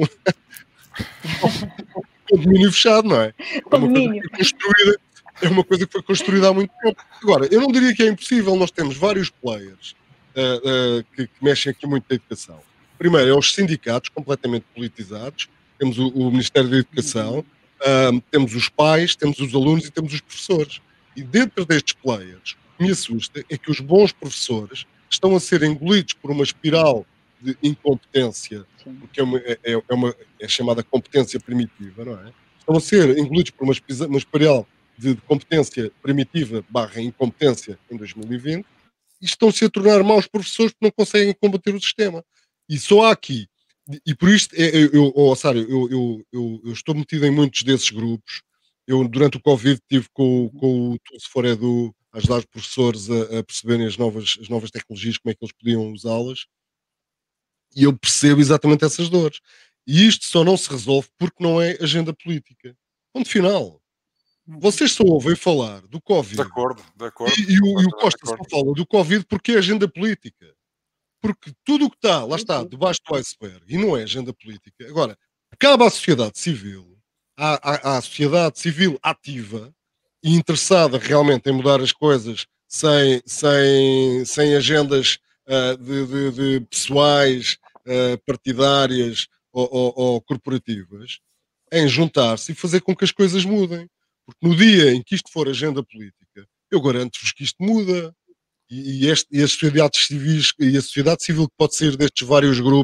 um domínio fechado, não é? É uma coisa que foi construída, é uma coisa que foi construída há muito tempo. Agora, eu não diria que é impossível, nós temos vários players uh, uh, que, que mexem aqui muito na educação. Primeiro, é os sindicatos completamente politizados, temos o, o Ministério da Educação, uh, temos os pais, temos os alunos e temos os professores. E dentro destes players, o que me assusta é que os bons professores estão a ser engolidos por uma espiral de incompetência, porque é, uma, é, é, uma, é chamada competência primitiva, não é? Estão a ser engolidos por uma, uma espiral de, de competência primitiva barra incompetência em dois mil e vinte e estão-se a tornar maus professores porque não conseguem combater o sistema. E só há aqui, e por isto, eu, eu, oh, Sário, eu, eu, eu, eu estou metido em muitos desses grupos. Eu, durante o Covid, estive com, com o Tools for Edu a ajudar os professores a, a perceberem as novas, as novas tecnologias, como é que eles podiam usá-las. E eu percebo exatamente essas dores. E isto só não se resolve porque não é agenda política. Ponto final. Vocês só ouvem falar do Covid. De acordo, de acordo. E, e, o, e o Costa só fala do Covid porque é agenda política. Porque tudo o que está, lá está, debaixo do iceberg, e não é agenda política. Agora, cabe à sociedade civil, à, à, à sociedade civil ativa e interessada realmente em mudar as coisas sem, sem, sem agendas uh, de, de, de pessoais, uh, partidárias ou, ou, ou corporativas, em juntar-se e fazer com que as coisas mudem. Porque no dia em que isto for agenda política, eu garanto-vos que isto muda. E, este, e as sociedades civis e a sociedade civil que pode ser destes vários grupos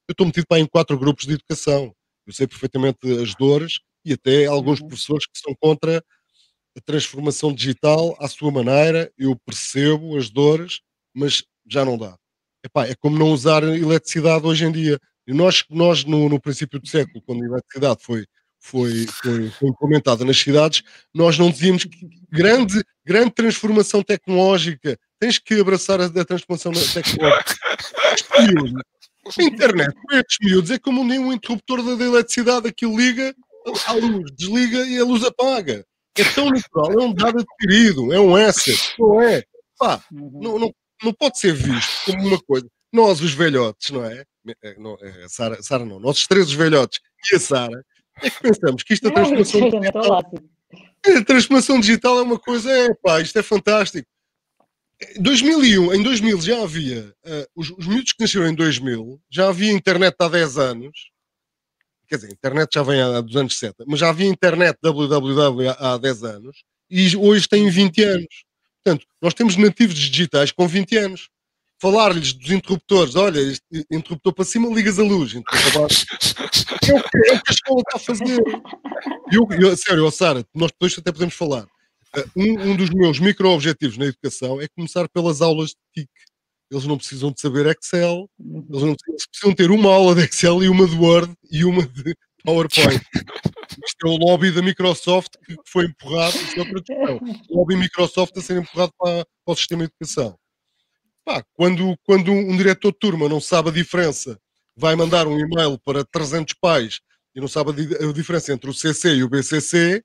Eu estou metido para em quatro grupos de educação. Eu sei perfeitamente as dores e até alguns Uhum. professores que são contra a transformação digital à sua maneira. Eu percebo as dores, mas já não dá. Epá, é como não usar eletricidade hoje em dia. E nós, nós no, no princípio do século, quando a eletricidade foi, foi, foi, foi implementada nas cidades, nós não dizíamos que grande, grande transformação tecnológica, tens que abraçar a, a transformação tecnológica. Este miúdo, a internet para estes miúdos é como um interruptor da, da eletricidade, aquilo liga, a luz desliga e a luz apaga. É tão natural, é um dado adquirido, é um asset, não é? Pá, Uhum. não, não, não pode ser visto como uma coisa. Nós, os velhotes, não é? É, não, é a Sara, Sara não, nós os três os velhotes e a Sara, é que pensamos que isto da Não, transformação ligeiramente ao digital, lado. a transformação digital é uma coisa, é pá, isto é fantástico. Em dois mil e um, em dois mil já havia, uh, os, os miúdos que nasceram em dois mil, já havia internet há dez anos. Quer dizer, a internet já vem há dos anos setenta, mas já havia internet W W W há, há dez anos e hoje tem vinte anos. Portanto, nós temos nativos digitais com vinte anos. Falar-lhes dos interruptores, olha, este interruptor para cima, ligas a luz, interruptor para baixo. É o que, é o que a escola está a fazer. Eu, eu, sério, oh, Sara, nós depois até podemos falar. Uh, um, um dos meus micro-objetivos na educação é começar pelas aulas de T I C. Eles não precisam de saber Excel, eles, não precisam, eles precisam ter uma aula de Excel e uma de Word e uma de PowerPoint. Isto é o lobby da Microsoft que foi empurrado, isto é outra discussão. O lobby Microsoft a ser empurrado para, para o sistema de educação. Pá, quando, quando um diretor de turma não sabe a diferença, vai mandar um e-mail para trezentos pais e não sabe a, di a diferença entre o C C e o B C C.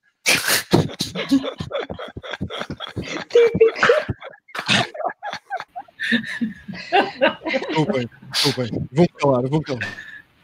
Estou bem, estou bem. Vão calar, vão calar.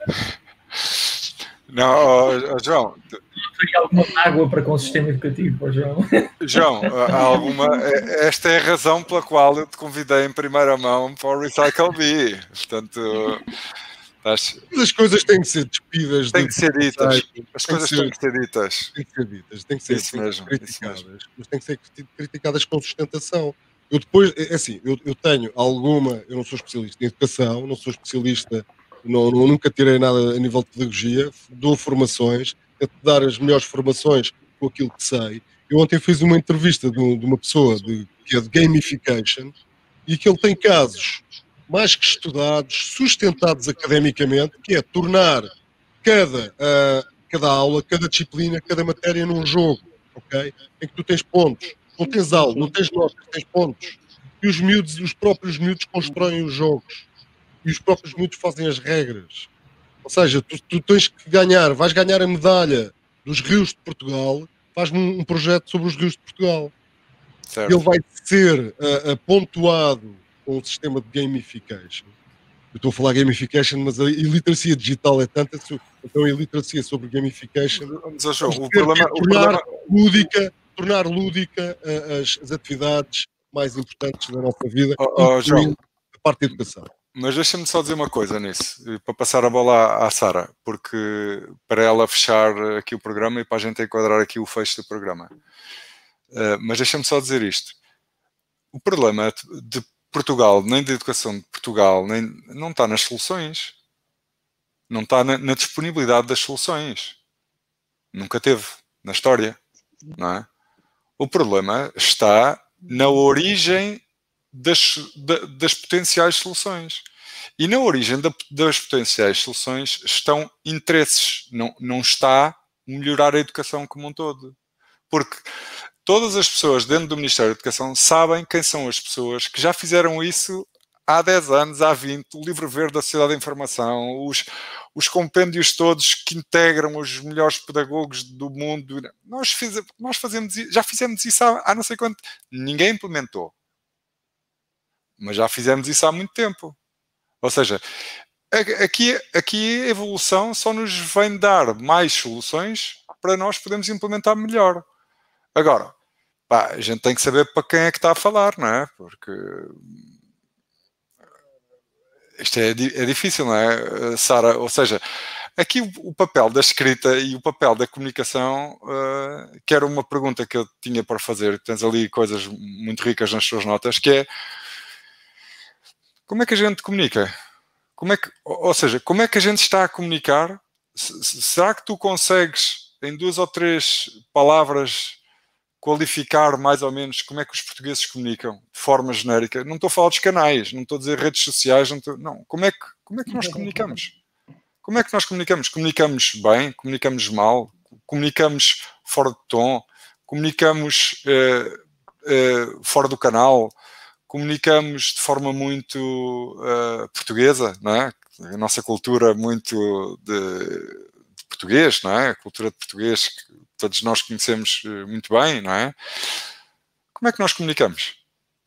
Não, oh, oh, João. Teria alguma água para com o sistema educativo, oh, João? João, há alguma, esta é a razão pela qual eu te convidei em primeira mão para o Recycle Bee. Portanto, estás... as coisas têm que ser despidas. Tem de que ser ditas. As tem coisas que ser, têm que ser ditas. Tem que ser ditas, tem que ser, Isso tem mesmo, que ser isso criticadas, mesmo. mas tem que ser criticadas com sustentação. Eu depois, é assim, eu, eu tenho alguma, eu não sou especialista em educação, não sou especialista, não, não- nunca tirei nada a nível de pedagogia, dou formações, tento dar as melhores formações com aquilo que sei. Eu ontem fiz uma entrevista de, um- de uma pessoa de, que é de gamification e que ele tem casos mais que estudados, sustentados academicamente, que é tornar cada, ah, cada aula, cada disciplina, cada matéria num jogo, ok? Em que tu tens pontos, não tens aula, não tens notas, tens pontos. E os miúdos, os próprios miúdos constroem os jogos. E os próprios miúdos fazem as regras. Ou seja, tu, tu tens que ganhar, vais ganhar a medalha dos rios de Portugal, faz-me um, um projeto sobre os rios de Portugal. Certo. Ele vai ser uh, uh, pontuado com um sistema de gamification. Eu estou a falar gamification, mas a iliteracia digital é tanta, então a iliteracia sobre gamification Mas, oh, João, o ter problema, que o tornar problema, lúdica, tornar lúdica uh, as, as atividades mais importantes da nossa vida, oh, oh, João, incluindo a parte da educação. mas deixa-me só dizer uma coisa nisso, para passar a bola à, à Sara, porque para ela fechar aqui o programa e para a gente enquadrar aqui o fecho do programa. Uh, mas deixa-me só dizer isto. O problema de Portugal, nem da educação de Portugal, nem, não está nas soluções. Não está na, na disponibilidade das soluções. Nunca teve na história, não é? O problema está na origem das, da, das potenciais soluções. E na origem da, das potenciais soluções estão interesses. Não, não está melhorar a educação como um todo. Porque todas as pessoas dentro do Ministério da Educação sabem quem são as pessoas que já fizeram isso há dez anos, há vinte, o livro verde da Sociedade da Informação, os, os compêndios todos que integram os melhores pedagogos do mundo. Nós, fiz, nós fazemos, já fizemos isso há, há não sei quanto. Ninguém implementou. Mas já fizemos isso há muito tempo. Ou seja, aqui, aqui a evolução só nos vem dar mais soluções para nós podermos implementar melhor. Agora, pá, a gente tem que saber para quem é que está a falar, não é? Porque isto é, é difícil, não é, Sara? Ou seja, aqui o, o papel da escrita e o papel da comunicação, uh, que era uma pergunta que eu tinha para fazer, tens ali coisas muito ricas nas suas notas, que é como é que a gente comunica? como é que, ou seja, como é que a gente está a comunicar? Será que tu consegues, em duas ou três palavras, qualificar mais ou menos como é que os portugueses comunicam de forma genérica? Não estou a falar dos canais, não estou a dizer redes sociais, não, estou, não. Como, é que, como é que nós comunicamos? Como é que nós comunicamos? Comunicamos bem, comunicamos mal, comunicamos fora de tom, comunicamos eh, eh, fora do canal, comunicamos de forma muito uh, portuguesa, não é? A nossa cultura muito de, de português, não é? A cultura de português que todos nós conhecemos muito bem, não é? Como é que nós comunicamos?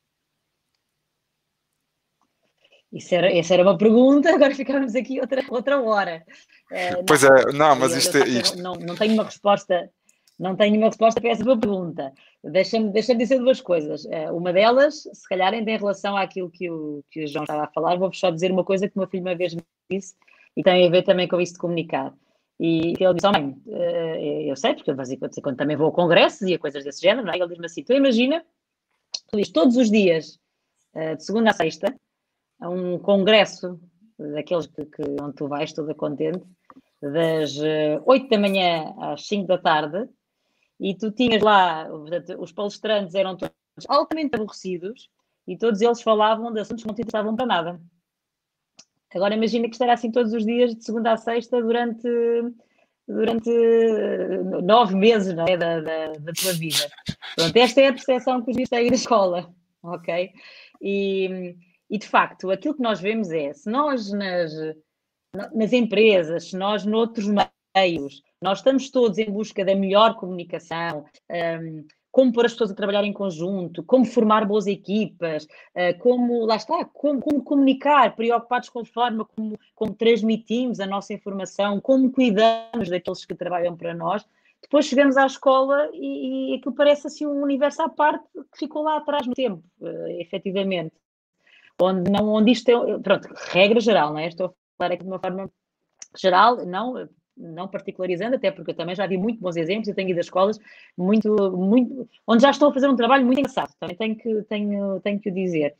Isso era, essa era uma pergunta, agora ficamos aqui outra, outra hora. Uh, pois não, é, não, mas eu, isto eu, é isto. Não, não tenho uma resposta, não tenho uma resposta para essa tua pergunta. Deixa-me deixa dizer duas coisas. Uh, uma delas, se calhar ainda em relação àquilo que o, que o João estava a falar, vou-vos só dizer uma coisa que o meu filho uma vez me disse e tem a ver também com isso de comunicar. E ele disse, oh, mãe, uh, eu sei, porque eu de quando, quando também vou a congressos e a coisas desse género, não é? Ele diz-me assim, tu imagina, tu dizes todos os dias, uh, de segunda a sexta, a um congresso daqueles que, que, onde tu vais toda contente, das oito da manhã às cinco da tarde, e tu tinhas lá, portanto, os palestrantes eram todos altamente aborrecidos e todos eles falavam de assuntos que não te interessavam para nada. Agora imagina que estará assim todos os dias, de segunda a sexta, durante, durante nove meses, não é, da, da, da tua vida. Pronto, esta é a percepção que os dias têm da escola, ok? E... E, de facto, aquilo que nós vemos é, se nós nas, nas empresas, se nós noutros meios, nós estamos todos em busca da melhor comunicação, um, como pôr as pessoas a trabalhar em conjunto, como formar boas equipas, uh, como, lá está, como, como comunicar, preocupados com a forma como, como transmitimos a nossa informação, como cuidamos daqueles que trabalham para nós. Depois chegamos à escola e, e aquilo parece assim um universo à parte que ficou lá atrás no tempo, uh, efetivamente. Onde, não, onde isto é, pronto, regra geral, não é? Estou a falar aqui de uma forma geral, não, não particularizando, até porque eu também já vi muito bons exemplos, eu tenho ido a escolas muito, muito, onde já estão a fazer um trabalho muito engraçado, também tenho que, tenho, tenho que o dizer.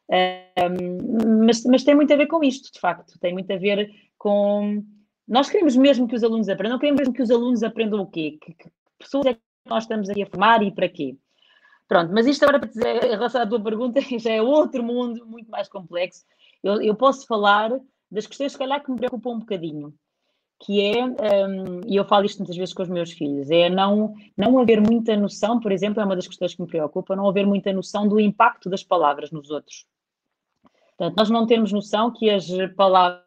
Um, mas, mas tem muito a ver com isto, de facto, tem muito a ver com... Nós queremos mesmo que os alunos aprendam, queremos mesmo que os alunos aprendam o quê? Que, que pessoas é que nós estamos aqui a formar e para quê? Pronto, mas isto agora para dizer, em relação à tua pergunta, já é outro mundo muito mais complexo. Eu, eu posso falar das questões, se calhar, que me preocupam um bocadinho, que é, um, e eu falo isto muitas vezes com os meus filhos, é não, não haver muita noção, por exemplo, é uma das questões que me preocupa, não haver muita noção do impacto das palavras nos outros. Portanto, nós não temos noção que as palavras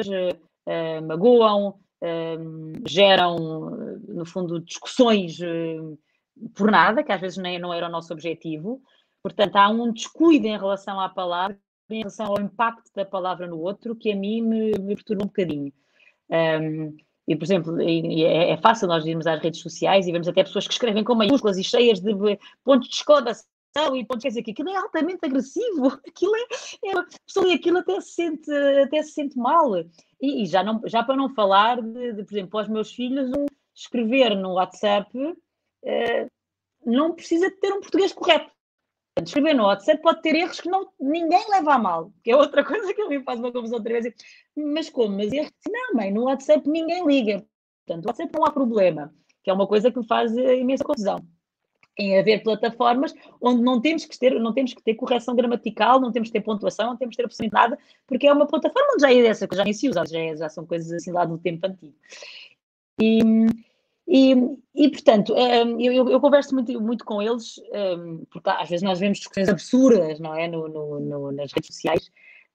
uh, magoam, uh, geram, no fundo, discussões... Uh, por nada, que às vezes nem, não era o nosso objetivo. Portanto, há um descuido em relação à palavra, em relação ao impacto da palavra no outro, que a mim me, me perturba um bocadinho. Um, e, por exemplo, é, é fácil nós irmos às redes sociais e vemos até pessoas que escrevem com maiúsculas e cheias de pontos de exclamação e pontos, quer dizer, que aquilo é altamente agressivo, aquilo é, é a pessoa, aquilo até se sente, até se sente mal. E, e já, não, já para não falar de, de, por exemplo, para os meus filhos, um, escrever no WhatsApp... Uh, não precisa de ter um português correto. Escrever no WhatsApp pode ter erros que não, ninguém leva a mal, que é outra coisa que eu me faz uma confusão outra vez. Mas como? Mas erros? Não, mãe, no WhatsApp ninguém liga. Portanto, no WhatsApp não há problema, que é uma coisa que me faz imensa confusão. Em haver plataformas onde não temos que ter, não temos que ter correção gramatical, não temos que ter pontuação, não temos que ter absolutamente nada, porque é uma plataforma onde já é dessa, que já nem se usa, já, é, já são coisas assim lá do tempo antigo. E... E, e, portanto, eu, eu, eu converso muito, muito com eles, porque às vezes nós vemos discussões absurdas, não é, no, no, no, nas redes sociais,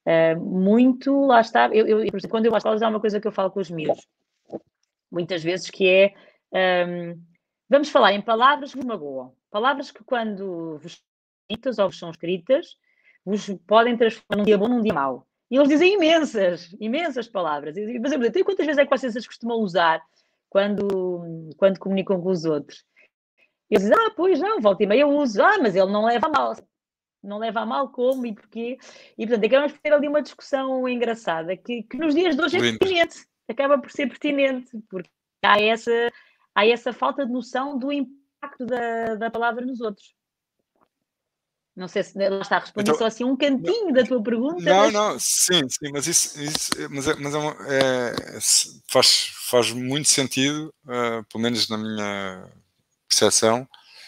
muito, lá está, eu, eu, por exemplo, quando eu vou às escolas há uma coisa que eu falo com os miúdos, muitas vezes, que é, um, vamos falar em palavras que vos magoam, palavras que quando vos ditas ou vos são escritas, vos podem transformar num dia bom num dia mau. E eles dizem imensas, imensas palavras. E, por exemplo, até quantas vezes é que vocês as costumam usar Quando, quando comunicam com os outros? Eles dizem, ah, pois não, volta e meia eu uso, ah, mas ele não leva a mal. Não leva a mal como e porquê? E, portanto, acabamos por ter ali uma discussão engraçada que, que nos dias de hoje é Lindo. pertinente. Acaba por ser pertinente, porque há essa, há essa falta de noção do impacto da, da palavra nos outros. Não sei se lá está, respondi Então, só assim um cantinho não, da tua pergunta. não, Mas... não, sim, sim, mas isso, isso mas é, mas é, uma- é- faz, faz muito sentido, uh, pelo menos na minha percepção,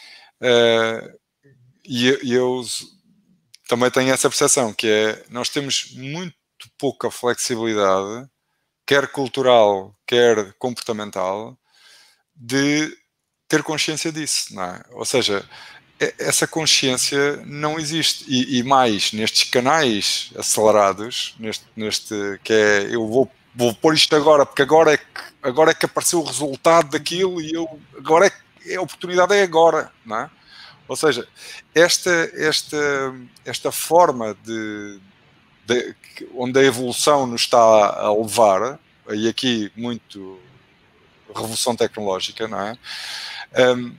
uh, e eu, e eu também tenho essa percepção, que é, nós temos muito pouca flexibilidade, quer cultural, quer comportamental, de ter consciência disso, não é? Ou seja, essa consciência não existe. E, e mais, nestes canais acelerados, neste, neste que é, eu vou, vou pôr isto agora, porque agora é, que, agora é que apareceu o resultado daquilo e eu, agora é que a oportunidade é agora, não é? Ou seja, esta, esta, esta forma de, de, onde a evolução nos está a levar, e aqui muito revolução tecnológica, não é? Um,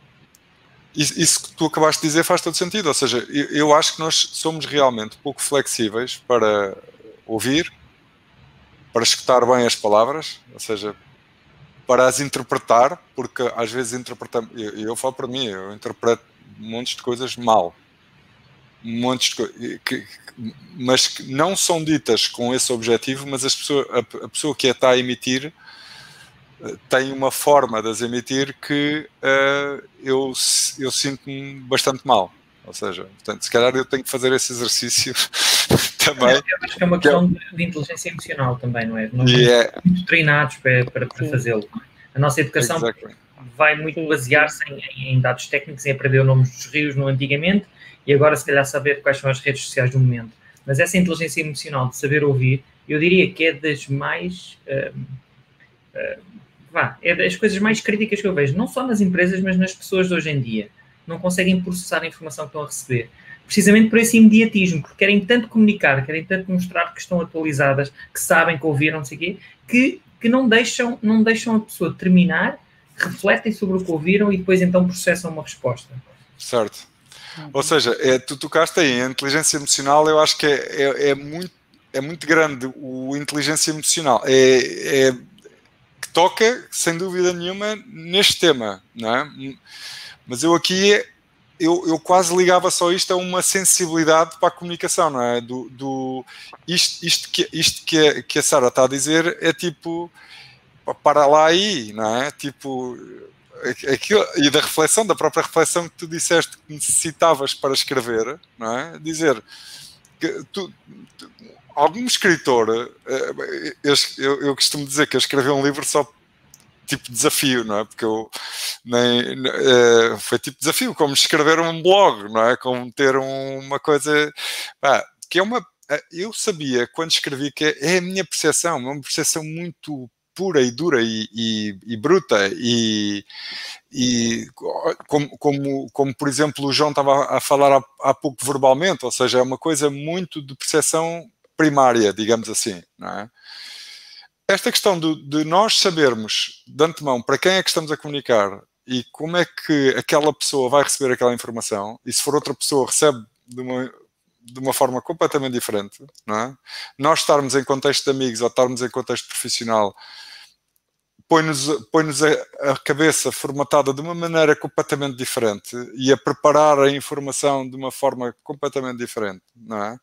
isso que tu acabaste de dizer faz todo sentido, ou seja, eu, eu acho que nós somos realmente pouco flexíveis para ouvir, para escutar bem as palavras, ou seja, para as interpretar, porque às vezes interpretamos, eu, eu falo para mim, eu interpreto montes de coisas mal, montes de coisas, que, mas que não são ditas com esse objetivo, mas as pessoas, a, a pessoa que a está a emitir tem uma forma de as emitir que uh, eu, eu sinto-me bastante mal. Ou seja, portanto, se calhar eu tenho que fazer esse exercício também. Eu acho que é uma questão de, de inteligência emocional também, não é? Nós somos yeah. muito treinados para, para, para fazê-lo. A nossa educação exactly. vai muito basear-se em, em dados técnicos, em aprender o nome dos rios no antigamente e agora se calhar saber quais são as redes sociais do momento. Mas essa inteligência emocional de saber ouvir, eu diria que é das mais... Uh, uh, Vá, é das coisas mais críticas que eu vejo, não só nas empresas, mas nas pessoas de hoje em dia. Não conseguem processar a informação que estão a receber. Precisamente por esse imediatismo, porque querem tanto comunicar, querem tanto mostrar que estão atualizadas, que sabem, que ouviram, não sei o quê, que, que não, deixam, não deixam a pessoa terminar, refletem sobre o que ouviram e depois então processam uma resposta. Certo. Ou seja, é, tu tocaste aí, a inteligência emocional, eu acho que é, é, é, muito, é muito grande o inteligência emocional. É... é toca, sem dúvida nenhuma, neste tema, não é? Mas eu aqui, eu, eu quase ligava só isto a uma sensibilidade para a comunicação, não é? Do, do, isto isto, que, isto que, a, que a Sara está a dizer é tipo, para lá aí, não é? Tipo, aquilo, e da reflexão, da própria reflexão que tu disseste que necessitavas para escrever, não é? Dizer que tu... tu algum escritor, eu, eu, eu costumo dizer que eu escrevi um livro só tipo desafio, não é? Porque eu nem, é, foi tipo desafio, como escrever um blog, não é? Como ter um, uma coisa, pá, que é uma, eu sabia quando escrevi que é, é a minha percepção, uma percepção muito pura e dura e, e, e bruta e, e como, como, como por exemplo o João estava a falar há, há pouco verbalmente, ou seja, é uma coisa muito de percepção primária, digamos assim, não é? Esta questão de, de nós sabermos de antemão para quem é que estamos a comunicar e como é que aquela pessoa vai receber aquela informação, e se for outra pessoa recebe de uma, de uma forma completamente diferente, não é? Nós estarmos em contexto de amigos ou estarmos em contexto profissional põe-nos, põe-nos a, a cabeça formatada de uma maneira completamente diferente e a preparar a informação de uma forma completamente diferente, não é?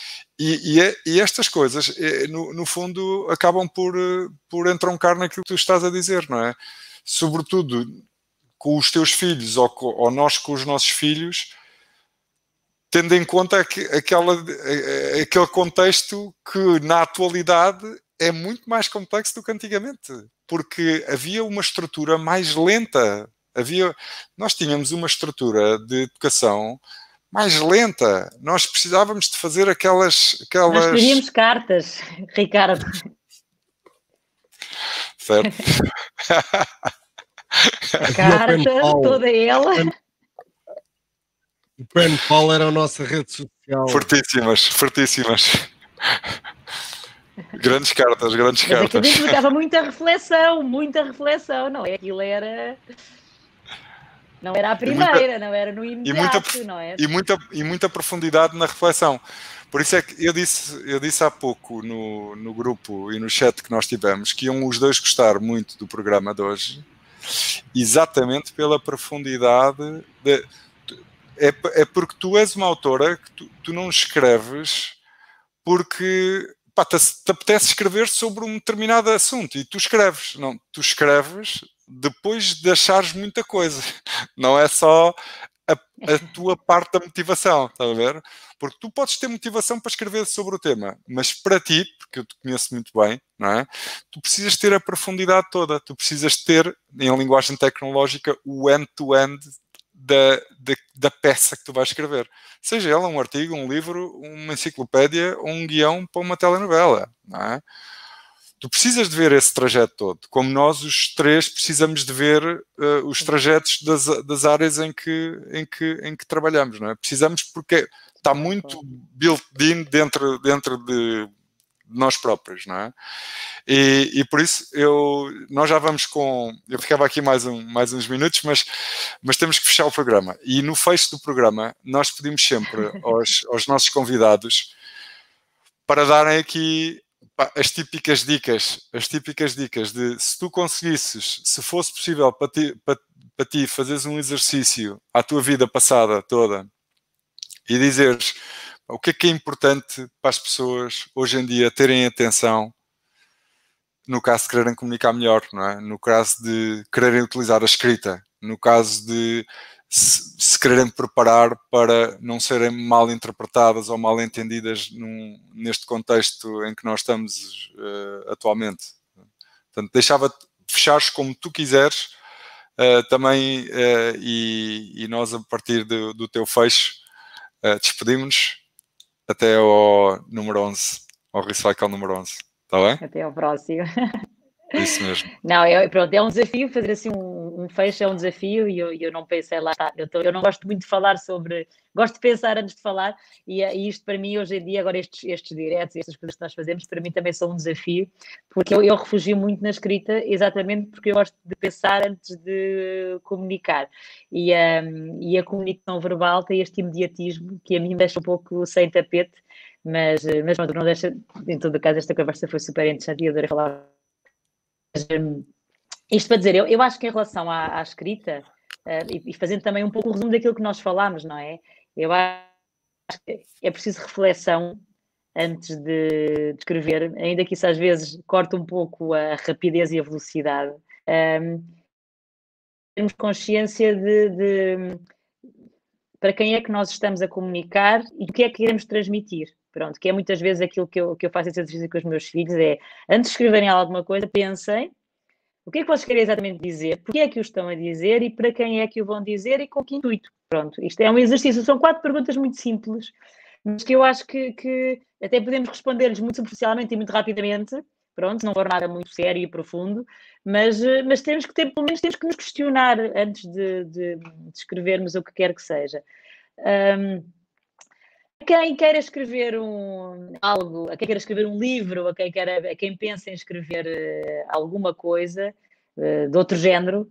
E, e, e estas coisas, no, no fundo, acabam por, por entroncar naquilo que tu estás a dizer, não é? Sobretudo com os teus filhos ou, com, ou nós com os nossos filhos, tendo em conta aquela, aquele contexto que na atualidade é muito mais complexo do que antigamente, porque havia uma estrutura mais lenta, havia, nós tínhamos uma estrutura de educação mais lenta, nós precisávamos de fazer aquelas... aquelas... Nós escrevíamos cartas, Ricardo. Certo. A carta, toda ela. O pen pal era a nossa rede social. Fortíssimas, fortíssimas. Grandes cartas, grandes Mas cartas. Mas aquilo implicava muita reflexão, muita reflexão, não é? Aquilo era... Não era a primeira, muita, não era no imediato, e muita, não é? E muita, e muita profundidade na reflexão. Por isso é que eu disse, eu disse há pouco no, no grupo e no chat que nós tivemos que iam os dois gostar muito do programa de hoje, exatamente pela profundidade. De, é, é porque tu és uma autora que tu, tu não escreves porque pá, te, te apetece escrever sobre um determinado assunto e tu escreves. Não, tu escreves depois de achares muita coisa. Não é só a, a tua parte da motivação, estás a ver? Porque tu podes ter motivação para escrever sobre o tema, mas para ti, porque eu te conheço muito bem, não é? Tu precisas ter a profundidade toda, tu precisas ter, em linguagem tecnológica, o end-to-end da, da, da peça que tu vais escrever. Seja ela um artigo, um livro, uma enciclopédia ou um guião para uma telenovela, não é? Tu precisas de ver esse trajeto todo, como nós os três precisamos de ver uh, os trajetos das, das áreas em que, em, que, em que trabalhamos, não é? Precisamos porque está muito built-in dentro, dentro de nós próprios, não é? E, e por isso eu, nós já vamos com... Eu ficava aqui mais, um, mais uns minutos, mas, mas temos que fechar o programa. E no fecho do programa, nós pedimos sempre aos, aos nossos convidados para darem aqui as típicas dicas, as típicas dicas de se tu conseguisses, se fosse possível para ti, para, para ti fazeres um exercício à tua vida passada toda e dizeres o que é que é importante para as pessoas hoje em dia terem atenção no caso de quererem comunicar melhor, não é? No caso de quererem utilizar a escrita, no caso de se, se quererem preparar para não serem mal interpretadas ou mal entendidas num, neste contexto em que nós estamos uh, atualmente. Portanto, deixava-te fechares como tu quiseres uh, também uh, e, e nós a partir do, do teu fecho uh, despedimos-nos até ao número onze, ao Recycle número onze. Está bem? Até ao próximo. Isso mesmo. Não, é, pronto, é um desafio fazer assim um, um fecho, é um desafio e eu, eu não pensei, lá está, eu, tô, eu não gosto muito de falar sobre, gosto de pensar antes de falar e, e isto para mim hoje em dia, agora estes, estes diretos, estas coisas que nós fazemos, para mim também são um desafio, porque eu, eu refugio muito na escrita exatamente porque eu gosto de pensar antes de comunicar e, um, e a comunicação verbal tem este imediatismo que a mim me deixa um pouco sem tapete, mas, mas não deixa, em todo caso esta conversa foi super interessante e eu adorei falar. Isto para dizer, eu, eu acho que em relação à, à escrita, uh, e, e fazendo também um pouco o resumo daquilo que nós falámos, não é? Eu acho que é preciso reflexão antes de, de escrever, ainda que isso às vezes corte um pouco a rapidez e a velocidade. Um, termos consciência de, de para quem é que nós estamos a comunicar e o que é que queremos transmitir. Pronto, que é muitas vezes aquilo que eu, que eu faço esse exercício com os meus filhos, é, antes de escreverem alguma coisa, pensem o que é que vocês querem exatamente dizer, porque é que o estão a dizer e para quem é que o vão dizer e com que intuito. Pronto, isto é um exercício, são quatro perguntas muito simples, mas que eu acho que, que até podemos responder-lhes muito superficialmente e muito rapidamente, pronto, não for nada muito sério e profundo, mas, mas temos que ter, pelo menos temos que nos questionar antes de, de, de escrevermos o que quer que seja. Um, Quem queira escrever um, algo, a quem queira escrever um livro, a quem, queira, a quem pensa em escrever uh, alguma coisa uh, de outro género,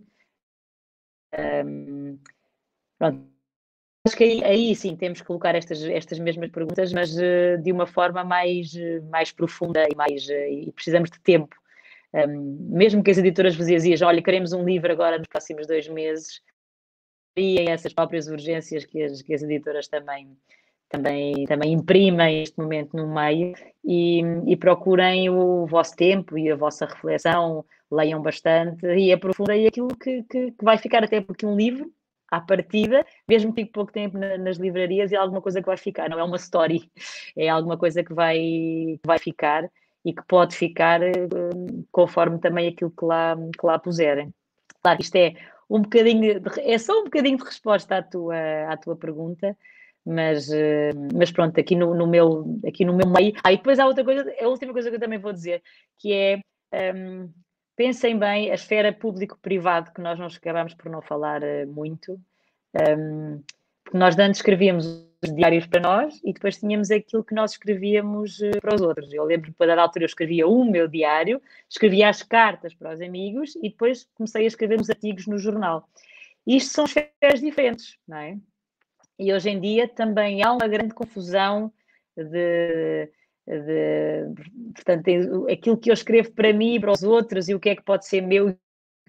um, pronto. Acho que aí, aí sim temos que colocar estas, estas mesmas perguntas, mas uh, de uma forma mais, mais profunda e, mais, uh, e precisamos de tempo. Um, mesmo que as editoras vos dizem, olha, queremos um livro agora nos próximos dois meses, e essas próprias urgências que as, que as editoras também Também, também imprimem este momento no meio e, e procurem o vosso tempo e a vossa reflexão, leiam bastante e aprofundem aquilo que, que, que vai ficar, até porque um livro, à partida, mesmo que fique pouco tempo na, nas livrarias, é alguma coisa que vai ficar, não é uma story, é alguma coisa que vai, que vai ficar e que pode ficar conforme também aquilo que lá, que lá puserem. Claro, isto é um bocadinho, de, é só um bocadinho de resposta à tua, à tua pergunta, Mas, mas pronto, aqui no, no meu, aqui no meu meio. Ah, e depois há outra coisa, a última coisa que eu também vou dizer, que é um, pensem bem a esfera público-privado, que nós não acabamos por não falar uh, muito, um, porque nós antes escrevíamos os diários para nós e depois tínhamos aquilo que nós escrevíamos uh, para os outros. Eu lembro que, para dar altura, eu escrevia o meu diário, escrevia as cartas para os amigos e depois comecei a escrever os artigos no jornal. E isto são esferas diferentes, não é? E hoje em dia também há uma grande confusão de, de portanto, aquilo que eu escrevo para mim e para os outros e o que é que pode ser meu e o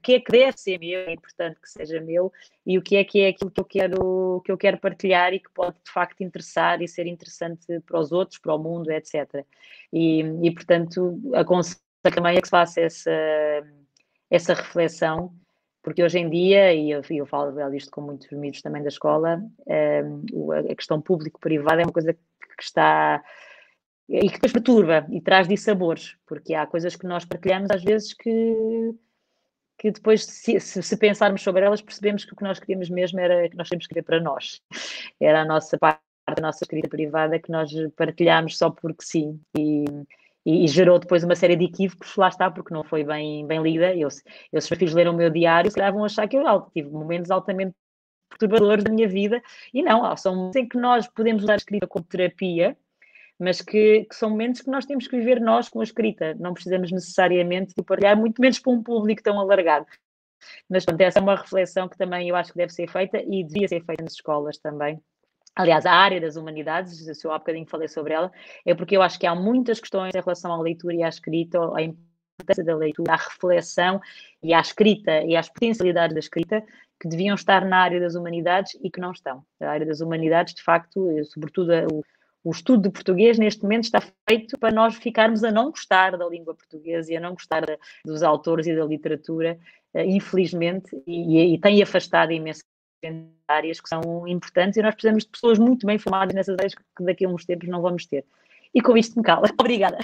que é que deve ser meu, é importante que seja meu, e o que é que é aquilo que eu quero, que eu quero partilhar e que pode de facto interessar e ser interessante para os outros, para o mundo, etcétera. E, e portanto, aconselho também a que se faça essa, essa reflexão, porque hoje em dia, e eu, eu falo disto com muitos amigos também da escola, um, a questão público-privada é uma coisa que está... e que depois perturba e traz dissabores, porque há coisas que nós partilhamos às vezes que, que depois, se, se, se pensarmos sobre elas, percebemos que o que nós queríamos mesmo era que nós temos que ver para nós. Era a nossa parte, a nossa escrita privada que nós partilhámos só porque sim. E, e, e gerou depois uma série de equívocos, lá está, porque não foi bem, bem lida. Eu, eu, se os meus filhos leram o meu diário, se calhar vão achar que eu tive momentos altamente perturbadores da minha vida. E não, são momentos em que nós podemos usar a escrita como terapia, mas que, que são momentos que nós temos que viver nós com a escrita. Não precisamos necessariamente de partilhar, muito menos para um público tão alargado. Mas, portanto, essa é uma reflexão que também eu acho que deve ser feita e devia ser feita nas escolas também. Aliás, a área das humanidades, se eu há bocadinho falei sobre ela, é porque eu acho que há muitas questões em relação à leitura e à escrita, à importância da leitura, à reflexão e à escrita e às potencialidades da escrita, que deviam estar na área das humanidades e que não estão. A área das humanidades, de facto, sobretudo o O estudo de português, neste momento, está feito para nós ficarmos a não gostar da língua portuguesa e a não gostar de, dos autores e da literatura, uh, infelizmente, e, e tem afastado imensas áreas que são importantes, e nós precisamos de pessoas muito bem formadas nessas áreas que daqui a uns tempos não vamos ter. E com isto me calo. Obrigada.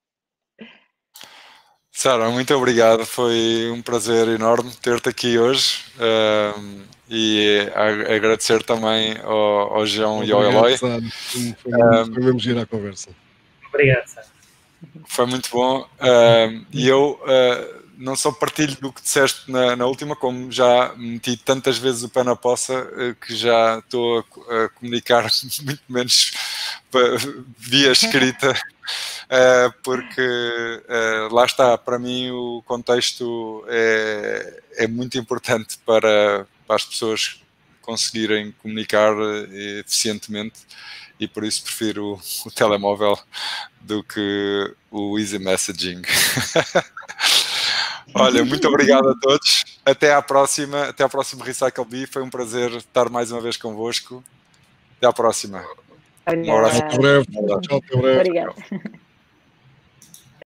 Sara, muito obrigado. Foi um prazer enorme ter-te aqui hoje. Uh, e a, agradecer também ao, ao João Obrigado, e ao Eloy. Sara. Foi, um, foi mesmo giro a conversa. Obrigado, Sara. Foi muito bom. Uh, e eu uh, não só partilho do que disseste na, na última, como já meti tantas vezes o pé na poça uh, que já estou a, a comunicar muito menos via escrita. Uh, porque uh, lá está, para mim o contexto é, é muito importante para, para as pessoas conseguirem comunicar eficientemente, e por isso prefiro o, o telemóvel do que o easy messaging. Olha, muito obrigado a todos, até à próxima, até ao próximo Recycle Bee. Foi um prazer estar mais uma vez convosco. Até à próxima. Obrigada. Um abraço. Até breve. Tchau, até breve. Obrigada.